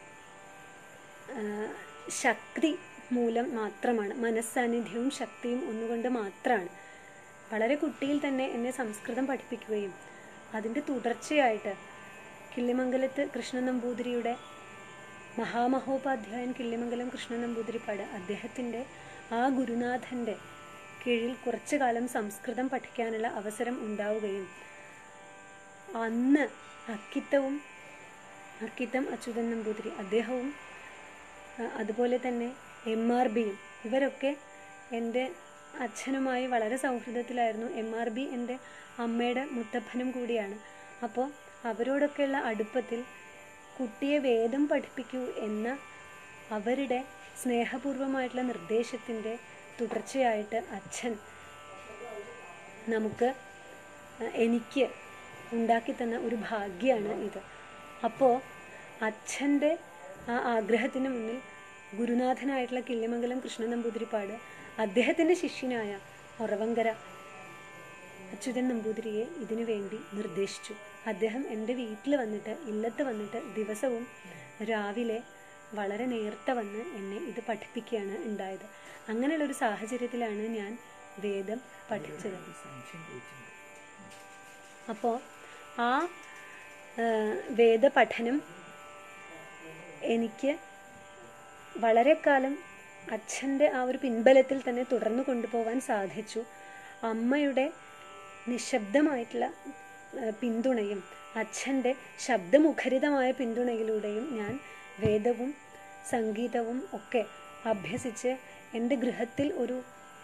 ശക്തി മൂലം മാത്രമാണ്. മനസ്സാന്നിധ്യവും ശക്തിയും ഒന്നുകൊണ്ട് മാത്രമാണ്. വളരെ കുട്ടിയിൽ തന്നെ എന്നെ സംസ്കൃതം പഠിപ്പിക്കുകയും അതിൻ്റെ തുടർച്ചയായിട്ട് കിള്ളിമംഗലത്ത് കൃഷ്ണൻ നമ്പൂതിരിയുടെ മഹാമഹോപാധ്യായൻ കിള്ളിമംഗലം കൃഷ്ണൻ നമ്പൂതിരിപ്പാട് അദ്ദേഹത്തിൻ്റെ ആ ഗുരുനാഥൻ്റെ കീഴിൽ കുറച്ചു കാലം സംസ്കൃതം പഠിക്കാനുള്ള അവസരം ഉണ്ടാവുകയും അന്ന് അക്കിത്തം അച്യുതൻ നമ്പൂതിരി അദ്ദേഹവും അതുപോലെ തന്നെ MRBയും ഇവരൊക്കെ എൻ്റെ അച്ഛനുമായി വളരെ സൗഹൃദത്തിലായിരുന്നു. MRB എൻ്റെ അമ്മയുടെ മുത്തപ്പനും കൂടിയാണ്. അപ്പോൾ അവരോടൊക്കെയുള്ള അടുപ്പത്തിൽ കുട്ടിയെ വേദം പഠിപ്പിക്കൂ എന്ന അവരുടെ സ്നേഹപൂർവമായിട്ടുള്ള നിർദ്ദേശത്തിൻ്റെ തുടർച്ചയായിട്ട് അച്ഛൻ എനിക്ക് ഉണ്ടാക്കി തന്ന ഒരു ഭാഗ്യമാണ് ഇത്. അപ്പോൾ അച്ഛൻ്റെ ആ ആഗ്രഹത്തിന് മുന്നിൽ ഗുരുനാഥനായിട്ടുള്ള കിള്ളിമംഗലം കൃഷ്ണൻ നമ്പൂതിരിപ്പാട് അദ്ദേഹത്തിൻ്റെ ശിഷ്യനായ ഒറവങ്കര അച്യുതൻ നമ്പൂതിരിയെ ഇതിനു വേണ്ടി നിർദ്ദേശിച്ചു. അദ്ദേഹം എൻ്റെ വീട്ടിൽ വന്നിട്ട്, ഇല്ലത്ത് വന്നിട്ട് ദിവസവും രാവിലെ വളരെ നേരത്തെ വന്ന് എന്നെ ഇത് പഠിപ്പിക്കുകയാണ് ഉണ്ടായത്. അങ്ങനെയുള്ളൊരു സാഹചര്യത്തിലാണ് ഞാൻ വേദം പഠിച്ചത്. അപ്പോൾ ആ വേദപഠനം എനിക്ക് വളരെ കാലം അച്ഛൻ്റെ ആ ഒരു പിൻബലത്തിൽ തന്നെ തുടർന്നു കൊണ്ടുപോകാൻ സാധിച്ചു. അമ്മയുടെ നിശബ്ദമായിട്ടുള്ള പിന്തുണയും അച്ഛൻ്റെ ശബ്ദമുഖരിതമായ പിന്തുണയിലൂടെയും ഞാൻ വേദവും സംഗീതവും ഒക്കെ അഭ്യസിച്ച് എൻ്റെ ഗൃഹത്തിൽ ഒരു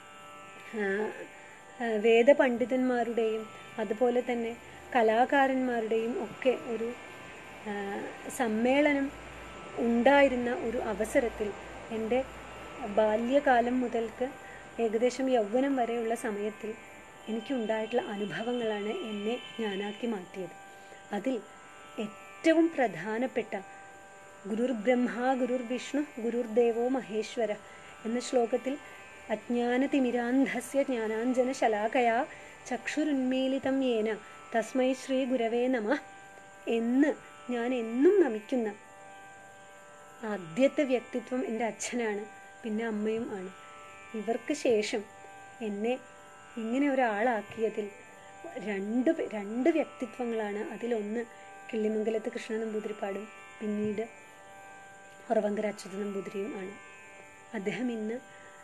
വേദപണ്ഡിതന്മാരുടെയും അതുപോലെ തന്നെ കലാകാരന്മാരുടെയും ഒക്കെ ഒരു സമ്മേളനം ഉണ്ടായിരുന്ന ഒരു അവസരത്തിൽ എൻ്റെ ബാല്യകാലം മുതൽക്ക് ഏകദേശം യൗവനം വരെയുള്ള സമയത്തിൽ എനിക്കുണ്ടായിട്ടുള്ള അനുഭവങ്ങളാണ് എന്നെ ഞാനാക്കി മാറ്റിയത്. അതിൽ ഏറ്റവും പ്രധാനപ്പെട്ട ഗുരുർ ബ്രഹ്മ ഗുരുർ വിഷ്ണു ഗുരുർ ദേവോ മഹേശ്വര എന്ന ശ്ലോകത്തിൽ അജ്ഞാനതിമിരാന്ധസ്യ ജ്ഞാനാഞ്ജന ശലാകയാ ചക്ഷുരുന്മീലിതം യേന തസ്മൈ ശ്രീ ഗുരവേ നമഃ എന്ന് ഞാൻ എന്നും നമിക്കുന്ന ആദ്യത്തെ വ്യക്തിത്വം എൻ്റെ അച്ഛനാണ്, പിന്നെ അമ്മയും ആണ്. ഇവർക്ക് ശേഷം എന്നെ ഇങ്ങനെ ഒരാളാക്കിയതിൽ രണ്ട് വ്യക്തിത്വങ്ങളാണ്. അതിലൊന്ന് കിള്ളിമംഗലത്ത് കൃഷ്ണ നമ്പൂതിരിപ്പാടും പിന്നീട് ഉറവങ്കര അച്യുത നമ്പൂതിരിയും ആണ്. അദ്ദേഹം ഇന്ന്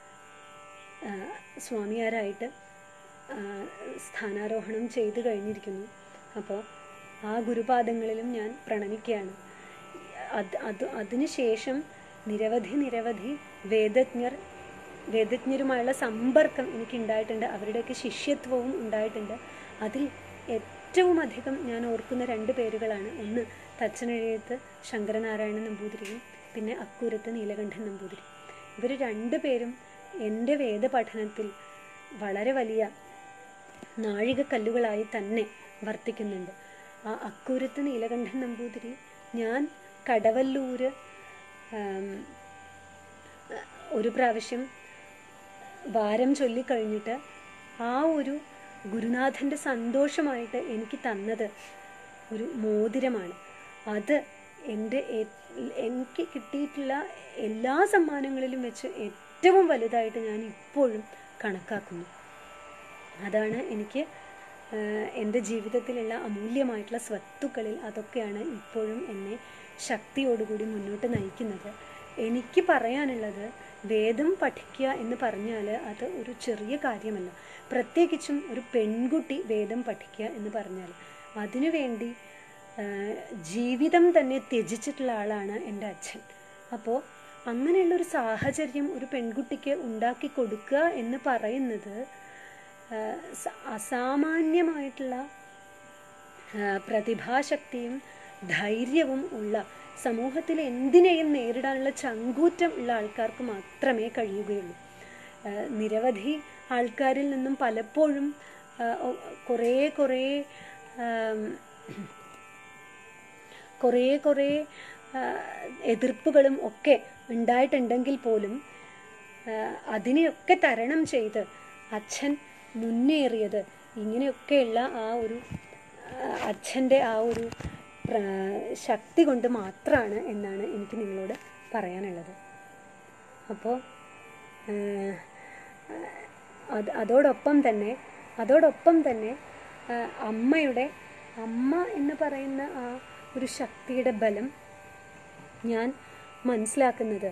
സ്വാമിയാരായിട്ട് സ്ഥാനാരോഹണം ചെയ്തു കഴിഞ്ഞിരിക്കുന്നു. അപ്പോൾ ആ ഗുരുപാദങ്ങളിലും ഞാൻ പ്രണമിക്കുകയാണ്. അതിനുശേഷം നിരവധി വേദജ്ഞരുമായുള്ള സമ്പർക്കം എനിക്കുണ്ടായിട്ടുണ്ട്. അവരുടെയൊക്കെ ശിഷ്യത്വവും ഉണ്ടായിട്ടുണ്ട്. അതിൽ ഏറ്റവും അധികം ഞാൻ ഓർക്കുന്ന 2 പേരുകളാണ്. ഒന്ന് തച്ചനഴയത്ത് ശങ്കരനാരായണ നമ്പൂതിരിയും പിന്നെ അക്കൂരത്ത് നീലകണ്ഠൻ നമ്പൂതിരി. ഇവർ 2 പേരും എൻ്റെ വേദപഠനത്തിൽ വളരെ വലിയ നാഴികക്കല്ലുകളായി തന്നെ വർത്തിക്കുന്നുണ്ട്. ആ അക്കൂരത്ത് നീലകണ്ഠൻ നമ്പൂതിരി ഞാൻ കടവല്ലൂര് ഒരു പ്രാവശ്യം വാരം ചൊല്ലിക്കഴിഞ്ഞിട്ട് ആ ഒരു ഗുരുനാഥൻ്റെ സന്തോഷമായിട്ട് എനിക്ക് തന്നത് ഒരു മോതിരമാണ്. അത് എനിക്ക് കിട്ടിയിട്ടുള്ള എല്ലാ സമ്മാനങ്ങളിലും വെച്ച് ഏറ്റവും വലുതായിട്ട് ഞാൻ ഇപ്പോഴും കണക്കാക്കുന്നു. അതാണ് എനിക്ക് എൻ്റെ ജീവിതത്തിലുള്ള അമൂല്യമായിട്ടുള്ള സ്വത്തുക്കളിൽ അതൊക്കെയാണ് ഇപ്പോഴും എന്നെ ശക്തിയോടുകൂടി മുന്നോട്ട് നയിക്കുന്നത്. എനിക്ക് പറയാനുള്ളത്, വേദം പഠിക്കുക എന്ന് പറഞ്ഞാൽ അത് ഒരു ചെറിയ കാര്യമല്ല. പ്രത്യേകിച്ചും ഒരു പെൺകുട്ടി വേദം പഠിക്കുക എന്ന് പറഞ്ഞാൽ അതിനുവേണ്ടി ജീവിതം തന്നെ ത്യജിച്ചിട്ടുള്ള ആളാണ് എൻ്റെ അച്ഛൻ. അപ്പോൾ അങ്ങനെയുള്ളൊരു സാഹചര്യം ഒരു പെൺകുട്ടിക്ക് ഉണ്ടാക്കി കൊടുക്കുക എന്ന് പറയുന്നത് അസാമാന്യമായിട്ടുള്ള പ്രതിഭാശക്തിയും ധൈര്യവും ഉള്ള, സമൂഹത്തിൽ എന്തിനേയും നേരിടാനുള്ള ചങ്കൂറ്റം ഉള്ള ആൾക്കാർക്ക് മാത്രമേ കഴിയുകയുള്ളൂ. നിരവധി ആൾക്കാരിൽ നിന്നും പലപ്പോഴും കുറേ എതിർപ്പുകളും ഒക്കെ ഉണ്ടായിട്ടുണ്ടെങ്കിൽ പോലും അതിനെയൊക്കെ തരണം ചെയ്ത് അച്ഛൻ മുന്നേറിയത് ഇങ്ങനെയൊക്കെയുള്ള ആ ഒരു അച്ഛൻ്റെ ആ ഒരു ശക്തി കൊണ്ട് മാത്രമാണ് എന്നാണ് എനിക്ക് നിങ്ങളോട് പറയാനുള്ളത്. അപ്പോൾ അതോടൊപ്പം തന്നെ അമ്മ എന്ന് പറയുന്ന ആ ഒരു ശക്തിയുടെ ബലം ഞാൻ മനസ്സിലാക്കുന്നത്,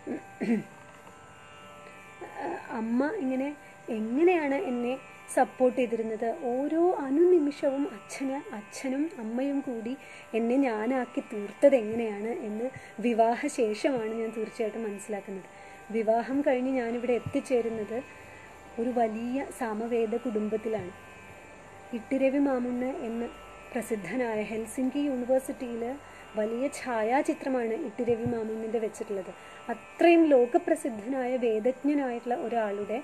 അമ്മ എങ്ങനെയാണ് എന്നെ സപ്പോർട്ട് ചെയ്തിരുന്നത്. ഓരോ അനുനിമിഷവും അച്ഛനും അമ്മയും കൂടി എന്നെ ഞാനാക്കി തീർത്തത് എങ്ങനെയാണ് എന്ന് വിവാഹശേഷമാണ് ഞാൻ തീർച്ചയായിട്ടും മനസ്സിലാക്കുന്നത്. വിവാഹം കഴിഞ്ഞ് ഞാനിവിടെ എത്തിച്ചേരുന്നത് ഒരു വലിയ സാമവേദ കുടുംബത്തിലാണ്. ഇട്ടിരവി മാമുണ്ണ് എന്ന് പ്രസിദ്ധനായ ഹെൽസിങ്കി യൂണിവേഴ്സിറ്റിയിൽ വലിയ ഛായാചിത്രമാണ് ഇട്ടിരവി മാമുണ്ണിൻ്റെ വെച്ചിട്ടുള്ളത്. അത്രയും ലോകപ്രസിദ്ധനായ വേദജ്ഞനായിട്ടുള്ള ഒരാളുടെ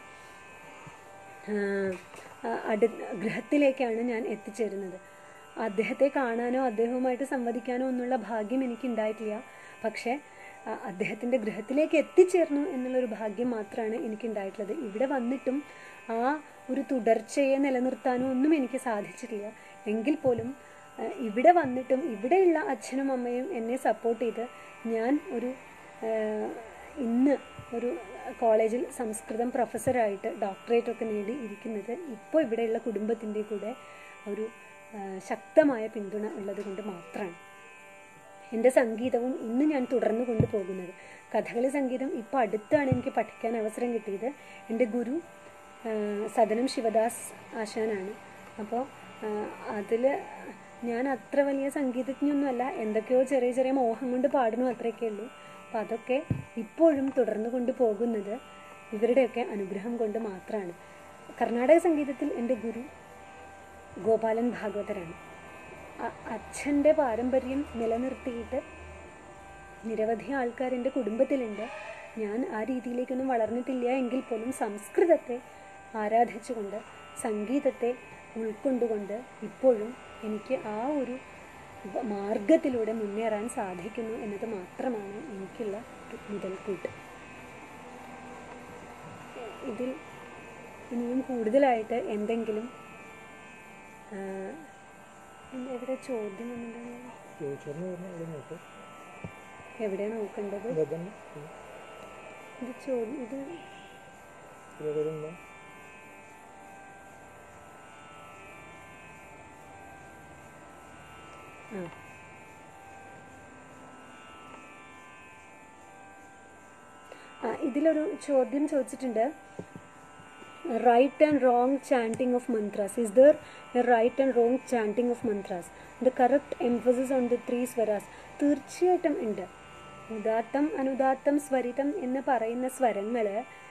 ഗൃഹത്തിലേക്കാണ് ഞാൻ എത്തിച്ചേരുന്നത്. അദ്ദേഹത്തെ കാണാനോ അദ്ദേഹവുമായിട്ട് സംവദിക്കാനോ ഒന്നുള്ള ഭാഗ്യം എനിക്കുണ്ടായിട്ടില്ല. പക്ഷേ അദ്ദേഹത്തിൻ്റെ ഗൃഹത്തിലേക്ക് എത്തിച്ചേർന്നു എന്നുള്ളൊരു ഭാഗ്യം മാത്രമാണ് എനിക്കുണ്ടായിട്ടുള്ളത്. ഇവിടെ വന്നിട്ടും ആ ഒരു തുടർച്ചയെ നിലനിർത്താനും ഒന്നും എനിക്ക് സാധിച്ചിട്ടില്ല. എങ്കിൽ പോലും ഇവിടെ വന്നിട്ടും ഇവിടെയുള്ള അച്ഛനും അമ്മയും എന്നെ സപ്പോർട്ട് ചെയ്ത് ഞാൻ ഇന്ന് ഒരു കോളേജിൽ സംസ്കൃതം പ്രൊഫസറായിട്ട് ഡോക്ടറേറ്റൊക്കെ നേടി ഇരിക്കുന്നത് ഇപ്പോൾ ഇവിടെയുള്ള കുടുംബത്തിൻ്റെ കൂടെ ഒരു ശക്തമായ പിന്തുണ ഉള്ളത് കൊണ്ട് മാത്രമാണ്. എൻ്റെ സംഗീതവും ഇന്ന് ഞാൻ തുടർന്നു കൊണ്ടുപോകുന്നത്. കഥകളി സംഗീതം ഇപ്പോൾ അടുത്താണ് എനിക്ക് പഠിക്കാൻ അവസരം കിട്ടിയത്. എൻ്റെ ഗുരു സദനം ശിവദാസ് ആശാനാണ്. അപ്പോൾ അതിൽ ഞാൻ അത്ര വലിയ സംഗീതജ്ഞൊന്നുമല്ല, എന്തൊക്കെയോ ചെറിയ ചെറിയ മോഹം കൊണ്ട് പാടുന്നു, അത്രയൊക്കെ ഉള്ളൂ. അപ്പം അതൊക്കെ ഇപ്പോഴും തുടർന്നു കൊണ്ട് പോകുന്നത് ഇവരുടെയൊക്കെ അനുഗ്രഹം കൊണ്ട് മാത്രമാണ്. കർണാടക സംഗീതത്തിൽ എൻ്റെ ഗുരു ഗോപാലൻ ഭാഗവതരാണ്. അച്ഛൻ്റെ പാരമ്പര്യം നിലനിർത്തിയിട്ട് നിരവധി ആൾക്കാർ എൻ്റെ കുടുംബത്തിലുണ്ട്. ഞാൻ ആ രീതിയിലേക്കൊന്നും വളർന്നിട്ടില്ല എങ്കിൽ പോലും സംസ്കൃതത്തെ ആരാധിച്ചുകൊണ്ട് സംഗീതത്തെ ഉൾക്കൊണ്ടുകൊണ്ട് ഇപ്പോഴും എനിക്ക് ആ ഒരു മാർഗത്തിലൂടെ മുന്നേറാൻ സാധിക്കുന്നു എന്നത് മാത്രമാണ് എനിക്കുള്ള മുതൽക്കൂട്ട്. ഇതിൽ ഇനിയും കൂടുതലായിട്ട് എന്തെങ്കിലും എവിടെ ചോദ്യം എവിടെ നോക്കേണ്ടത്? ഇത് ചോദ്യം ഇത് ഇതിലൊരു ചോദ്യം ചോദിച്ചിട്ടുണ്ട്. Right and wrong chanting of mantras. Is there a right and wrong chanting of mantras? The correct emphasis on the 3 swaras. തീർച്ചയായിട്ടും ഉണ്ട്. ഉദാത്തം അനുദാത്തം സ്വരിതം എന്ന് പറയുന്ന സ്വരങ്ങൾ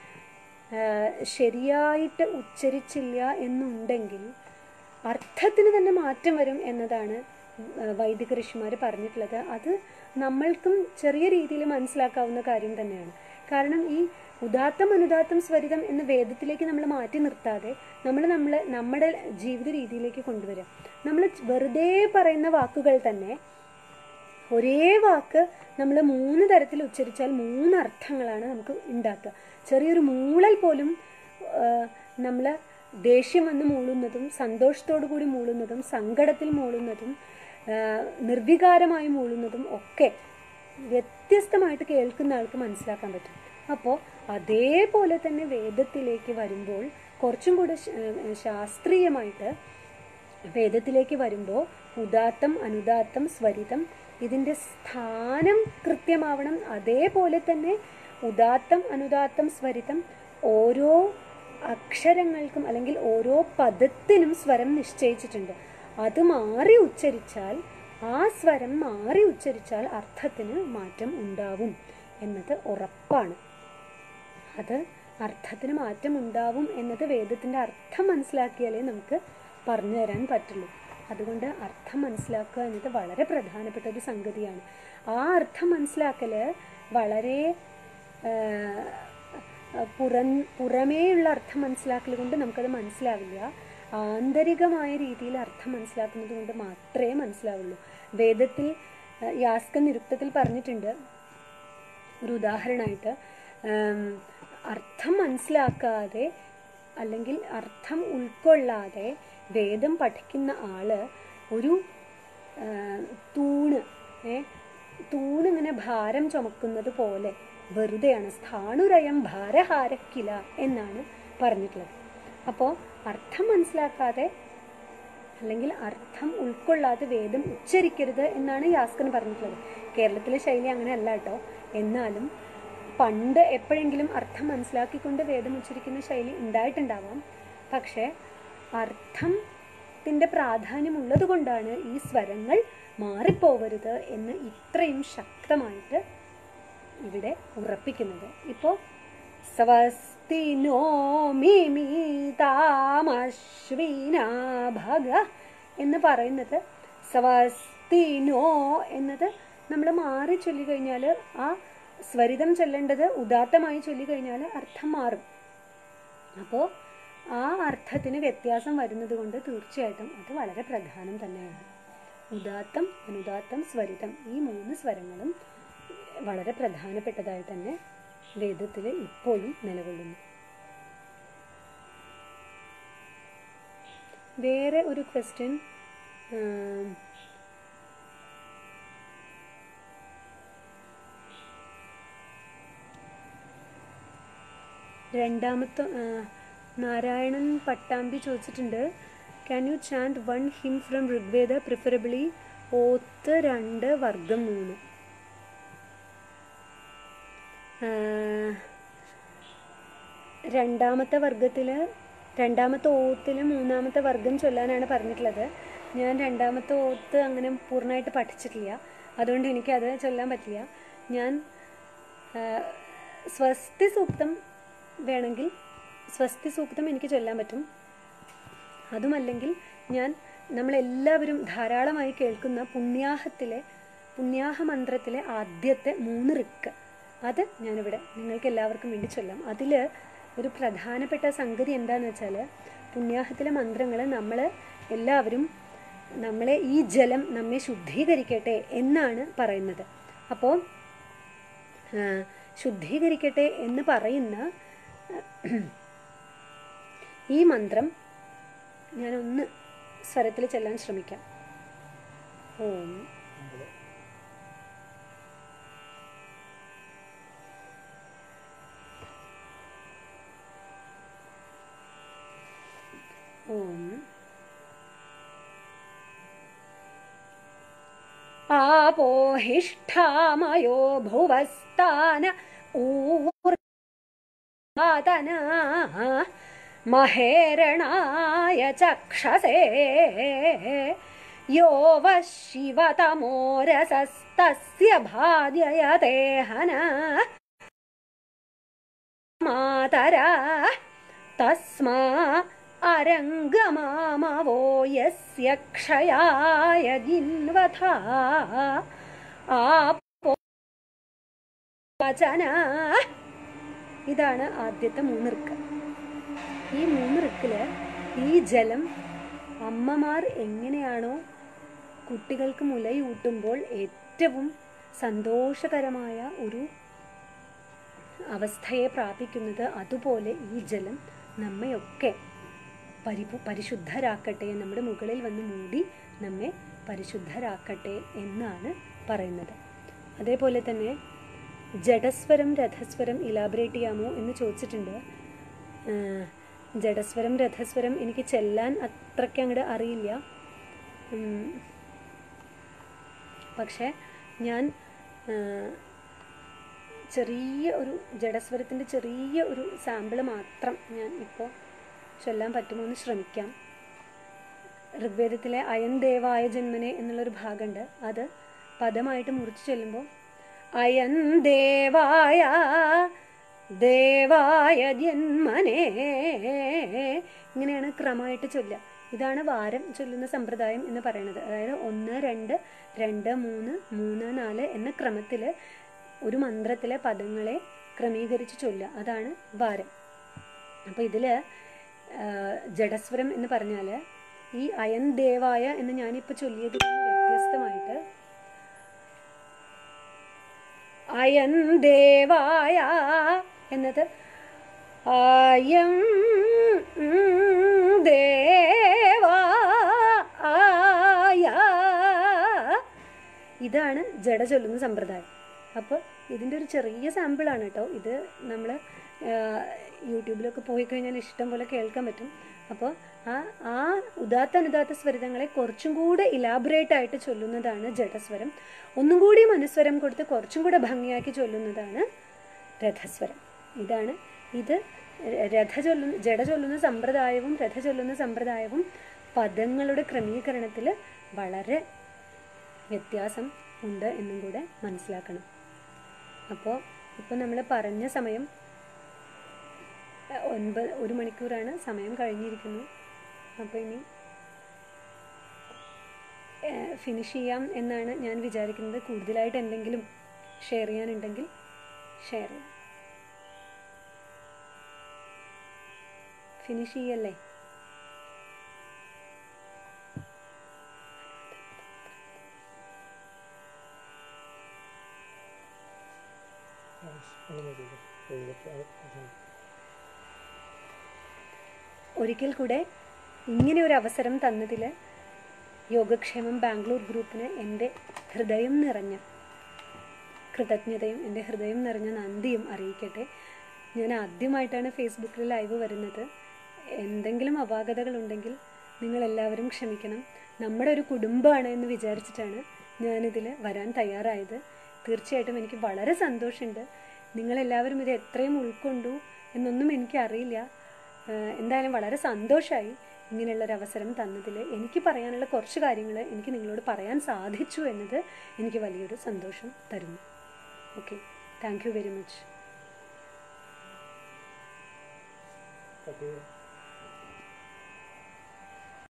ശരിയായിട്ട് ഉച്ചരിച്ചില്ല എന്നുണ്ടെങ്കിൽ അർത്ഥത്തിന് തന്നെ മാറ്റം വരും എന്നതാണ് വൈദിക ഋഷിമാർ പറഞ്ഞിട്ടുള്ളത്. അത് നമ്മൾക്കും ചെറിയ രീതിയിൽ മനസ്സിലാക്കാവുന്ന കാര്യം തന്നെയാണ്. കാരണം ഈ ഉദാത്തം അനുദാത്തം സ്വരിതം എന്ന വേദത്തിലേക്ക് നമ്മൾ മാറ്റി നിർത്താതെ നമ്മുടെ ജീവിത രീതിയിലേക്ക് കൊണ്ടുവരിക. നമ്മൾ വെറുതെ പറയുന്ന വാക്കുകൾ തന്നെ ഒരേ വാക്ക് നമ്മൾ 3 തരത്തിൽ ഉച്ചരിച്ചാൽ 3 അർത്ഥങ്ങളാണ് നമുക്ക് ഉണ്ടാക്കുക. ചെറിയൊരു മൂളൽ പോലും നമ്മൾ ദേഷ്യം വന്ന് മൂളുന്നതും സന്തോഷത്തോടു കൂടി മൂളുന്നതും സങ്കടത്തിൽ മൂളുന്നതും നിർവികാരമായി മൂളുന്നതും ഒക്കെ വ്യത്യസ്തമായിട്ട് കേൾക്കുന്ന ആൾക്ക് മനസ്സിലാക്കാൻ പറ്റും. അപ്പോൾ അതേപോലെ തന്നെ വേദത്തിലേക്ക് വരുമ്പോൾ കുറച്ചും കൂടെ ശാസ്ത്രീയമായിട്ട് വേദത്തിലേക്ക് വരുമ്പോൾ ഉദാത്തം അനുദാത്തം സ്വരിതം ഇതിൻ്റെ സ്ഥാനം കൃത്യമാവണം. അതേപോലെ തന്നെ ഉദാത്തം അനുദാത്തം സ്വരിതം ഓരോ അക്ഷരങ്ങൾക്കും അല്ലെങ്കിൽ ഓരോ പദത്തിനും സ്വരം നിശ്ചയിച്ചിട്ടുണ്ട്. അത് മാറി ഉച്ചരിച്ചാൽ ആ സ്വരം മാറി ഉച്ചരിച്ചാൽ അർത്ഥത്തിന് മാറ്റം ഉണ്ടാവും എന്നത് ഉറപ്പാണ്. അത് അർത്ഥത്തിന് മാറ്റം ഉണ്ടാവും എന്നത് വേദത്തിൻ്റെ അർത്ഥം മനസ്സിലാക്കിയാലേ നമുക്ക് പറഞ്ഞു തരാൻ പറ്റുള്ളൂ. അതുകൊണ്ട് അർത്ഥം മനസ്സിലാക്കുക എന്നത് വളരെ പ്രധാനപ്പെട്ട ഒരു സംഗതിയാണ്. ആ അർത്ഥം മനസ്സിലാക്കൽ വളരെ പുറമേയുള്ള അർത്ഥം മനസ്സിലാക്കൽ കൊണ്ട് നമുക്കത് മനസ്സിലാവില്ല. ആന്തരികമായ രീതിയിൽ അർത്ഥം മനസ്സിലാക്കുന്നത് കൊണ്ട് മാത്രമേ മനസ്സിലാവുള്ളൂ. വേദത്തിൽ യാസ്കൻ നിരുക്തത്തിൽ പറഞ്ഞിട്ടുണ്ട്, ഒരു ഉദാഹരണമായിട്ട്, അർത്ഥം മനസ്സിലാക്കാതെ അല്ലെങ്കിൽ അർത്ഥം ഉൾക്കൊള്ളാതെ വേദം പഠിക്കുന്ന ആള് ഒരു തൂണിങ്ങനെ ഭാരം ചുമക്കുന്നത് പോലെ വെറുതെയാണ്. സ്ഥാണുരയം ഭാരഹാരക്കില എന്നാണ് പറഞ്ഞിട്ടുള്ളത്. അപ്പോൾ അർത്ഥം മനസ്സിലാക്കാതെ അല്ലെങ്കിൽ അർത്ഥം ഉൾക്കൊള്ളാതെ വേദം ഉച്ചരിക്കരുത് എന്നാണ് യാസ്കൻ പറഞ്ഞിട്ടുള്ളത്. കേരളത്തിലെ ശൈലി അങ്ങനെയല്ല കേട്ടോ. എന്നാലും പണ്ട് എപ്പോഴെങ്കിലും അർത്ഥം മനസ്സിലാക്കിക്കൊണ്ട് വേദം ഉച്ചരിക്കുന്ന ശൈലി ഉണ്ടായിട്ടുണ്ടാവാം. പക്ഷേ അർത്ഥത്തിൻ്റെ പ്രാധാന്യമുള്ളത് കൊണ്ടാണ് ഈ സ്വരങ്ങൾ മാറിപ്പോവരുത് എന്ന് ഇത്രയും ശക്തമായിട്ട് ഇവിടെ ഉറപ്പിക്കുന്നത്. ഇപ്പോൾ സ്വസ്തിനോ മിമീതാമശ്വിനാഭഗ എന്ന് പറയുന്നത്, സ്വസ്തിനോ എന്നത് നമ്മൾ മാറി ചൊല്ലിക്കഴിഞ്ഞാൽ, ആ സ്വരിതം ചൊല്ലേണ്ടത് ഉദാത്തമായി ചൊല്ലിക്കഴിഞ്ഞാൽ അർത്ഥം മാറും. അപ്പോൾ ആ അർത്ഥത്തിന് വ്യത്യാസം വരുന്നത് കൊണ്ട് തീർച്ചയായിട്ടും അത് വളരെ പ്രധാനം തന്നെയാണ്. ഉദാത്തം അനുദാത്തം സ്വരിതം ഈ 3 സ്വരങ്ങളും വളരെ പ്രധാനപ്പെട്ടതായി തന്നെ വേദത്തിൽ ഇപ്പോഴും നിലകൊള്ളുന്നു. വേറെ ഒരു ക്വസ്റ്റ്യൻ രണ്ടാമത്തെ നാരായണൻ പട്ടാമ്പി ചോദിച്ചിട്ടുണ്ട്, can you chant 1 hymn from Rigveda, preferably ഓത്ത് 2 വർഗം 3? രണ്ടാമത്തെ വർഗത്തിൽ, രണ്ടാമത്തെ ഓത്തിൽ 3-ാമത്തെ വർഗം ചൊല്ലാനാണ് പറഞ്ഞിട്ടുള്ളത്. ഞാൻ രണ്ടാമത്തെ ഓത്ത് അങ്ങനെ പൂർണ്ണമായിട്ട് പഠിച്ചിട്ടില്ല, അതുകൊണ്ട് എനിക്കത് ചൊല്ലാൻ പറ്റില്ല. ഞാൻ സ്വസ്തി സൂക്തം വേണമെങ്കിൽ സ്വസ്തി സൂക്തം എനിക്ക് ചൊല്ലാൻ പറ്റും. അതുമല്ലെങ്കിൽ ഞാൻ നമ്മളെല്ലാവരും ധാരാളമായി കേൾക്കുന്ന പുണ്യാഹ മന്ത്രത്തിലെ ആദ്യത്തെ 3 ഋക്ക്, അത് ഞാനിവിടെ നിങ്ങൾക്ക് എല്ലാവർക്കും വേണ്ടി ചൊല്ലാം. അതിൽ ഒരു പ്രധാനപ്പെട്ട സംഗതി എന്താണെന്ന് വെച്ചാൽ, പുണ്യാഹത്തിലെ മന്ത്രങ്ങൾ നമ്മൾ എല്ലാവരും നമ്മളെ ഈ ജലം നമ്മെ ശുദ്ധീകരിക്കട്ടെ എന്നാണ് പറയുന്നത്. അപ്പോൾ ശുദ്ധീകരിക്കട്ടെ എന്ന് പറയുന്ന ഈ മന്ത്രം ഞാനൊന്ന് സ്വരത്തിൽ ചെല്ലാൻ ശ്രമിക്കാം. ഓം ഓം ആപോഹിഷ്ഠാമയോ ഭുവസ്ഥാന ഊർധാതന മഹേരണായ ചക്ഷസേ യോ വശിവതമോരസസ്തസ്യ ഭാര്യയതേഹന മാതരാ തസ്മാ അരംഗമാമവോ യസ്യ ക്ഷയായ ജിൻവഥാ ആപോചന. ഇതാണ് ആദ്യത്തെ 3 ഋക്ക്. ഈ 3 ഋക്കില് ഈ ജലം അമ്മമാർ എങ്ങനെയാണോ കുട്ടികൾക്ക് മുലയൂട്ടുമ്പോൾ ഏറ്റവും സന്തോഷകരമായ ഒരു അവസ്ഥയെ പ്രാപിക്കുന്നത്, അതുപോലെ ഈ ജലം നമ്മയൊക്കെ പരിശുദ്ധരാക്കട്ടെ, നമ്മുടെ മുകളിൽ വന്ന് മൂടി നമ്മെ പരിശുദ്ധരാക്കട്ടെ എന്നാണ് പറയുന്നത്. അതേപോലെ തന്നെ ജഡസ്വരം രഥസ്വരം ഇലാബറേറ്റ് ചെയ്യാമോ എന്ന് ചോദിച്ചിട്ടുണ്ട്. ജഡസ്വരം രഥസ്വരം എനിക്ക് ചെല്ലാൻ അത്രയ്ക്ക് അങ്ങോട്ട് അറിയില്ല, പക്ഷെ ഞാൻ ചെറിയ ഒരു ജഡസ്വരത്തിൻ്റെ ചെറിയ ഒരു സാമ്പിൾ മാത്രം ഞാൻ ഇപ്പോൾ ചൊല്ലാൻ പറ്റുമോ എന്ന് ശ്രമിക്കാം. ഋഗ്വേദത്തിലെ അയൻ ദേവായ ജന്മനെ എന്നുള്ളൊരു ഭാഗമുണ്ട്, അത് പദമായിട്ട് മുറിച്ച് ചൊല്ലുമ്പോൾ അയൻ ദേവായ ദേവായ ജന്മനേ ഇങ്ങനെയാണ് ക്രമമായിട്ട് ചൊല്ലുക. ഇതാണ് വാരം ചൊല്ലുന്ന സമ്പ്രദായം എന്ന് പറയുന്നത്. അതായത് 1, 2, 2, 3, 3, 4 എന്ന ക്രമത്തിൽ ഒരു മന്ത്രത്തിലെ പദങ്ങളെ ക്രമീകരിച്ച് ചൊല്ലുക, അതാണ് വാരം. അപ്പോൾ ഇതിൽ ജഡസ്വരം എന്ന് പറഞ്ഞാൽ ഈ അയൻ ദേവായ എന്ന് ഞാനിപ്പോൾ ചൊല്ലിയതിൽ വ്യത്യസ്തമായിട്ട് അയൻ ദേവായ എന്നത് അയം ദേവായ, ഇതാണ് ജഡ ചൊല്ലുന്ന സമ്പ്രദായം. അപ്പോൾ ഇതിൻ്റെ ഒരു ചെറിയ സാമ്പിളാണ് കേട്ടോ ഇത്. നമ്മൾ യൂട്യൂബിലൊക്കെ പോയി കഴിഞ്ഞാൽ ഇഷ്ടം പോലെ കേൾക്കാൻ പറ്റും. അപ്പോൾ ആ ഉദാത്ത അനുദാത്ത സ്വരിതങ്ങളെ കുറച്ചും കൂടെ ഇലാബറേറ്റ് ആയിട്ട് ചൊല്ലുന്നതാണ് ജഡസ്വരം. ഒന്നും കൂടി അനുസ്വരം കൊടുത്ത് കുറച്ചും കൂടെ ഭംഗിയാക്കി ചൊല്ലുന്നതാണ് രഥസ്വരം. ഇത് ജഡ ചൊല്ലുന്ന സമ്പ്രദായവും രഥ ചൊല്ലുന്ന സമ്പ്രദായവും പദങ്ങളുടെ ക്രമീകരണത്തിൽ വളരെ വ്യത്യാസം ഉണ്ട് എന്നും കൂടെ മനസ്സിലാക്കണം. അപ്പോൾ ഇപ്പോൾ നമ്മൾ പറഞ്ഞ സമയം 1 മണിക്കൂറാണ്, സമയം കഴിഞ്ഞിരിക്കുന്നു. അപ്പോൾ ഇനി ഫിനിഷ് ചെയ്യാം എന്നാണ് ഞാൻ വിചാരിക്കുന്നത്. കൂടുതലായിട്ട് എന്തെങ്കിലും ഷെയർ ചെയ്യാനുണ്ടെങ്കിൽ ഷെയർ ചെയ്യാം. ഫിനിഷ് ചെയ്യല്ലേ? ഒരിക്കൽ കൂടെ ഇങ്ങനെ ഒരു അവസരം തന്നതിൽ യോഗക്ഷേമം ബാംഗ്ലൂർ ഗ്രൂപ്പിന് എൻ്റെ ഹൃദയം നിറഞ്ഞ കൃതജ്ഞതയും എൻ്റെ ഹൃദയം നിറഞ്ഞ നന്ദിയും അറിയിക്കട്ടെ. ഞാൻ ആദ്യമായിട്ടാണ് ഫേസ്ബുക്കിൽ ലൈവ് വരുന്നത്. എന്തെങ്കിലും അപാകതകളുണ്ടെങ്കിൽ നിങ്ങളെല്ലാവരും ക്ഷമിക്കണം. നമ്മുടെ ഒരു കുടുംബമാണ് എന്ന് വിചാരിച്ചിട്ടാണ് ഞാനിതിൽ വരാൻ തയ്യാറായത്. തീർച്ചയായിട്ടും എനിക്ക് വളരെ സന്തോഷമുണ്ട്. നിങ്ങളെല്ലാവരും ഇത് എത്രയും ഉൾക്കൊണ്ടു എന്നൊന്നും എനിക്കറിയില്ല. എന്തായാലും വളരെ സന്തോഷമായി ഇങ്ങനെയുള്ളൊരവസരം തന്നതിൽ. എനിക്ക് പറയാനുള്ള കുറച്ച് കാര്യങ്ങൾ എനിക്ക് നിങ്ങളോട് പറയാൻ സാധിച്ചു എന്നത് എനിക്ക് വലിയൊരു സന്തോഷം തരുന്നു. Okay, thank you very much.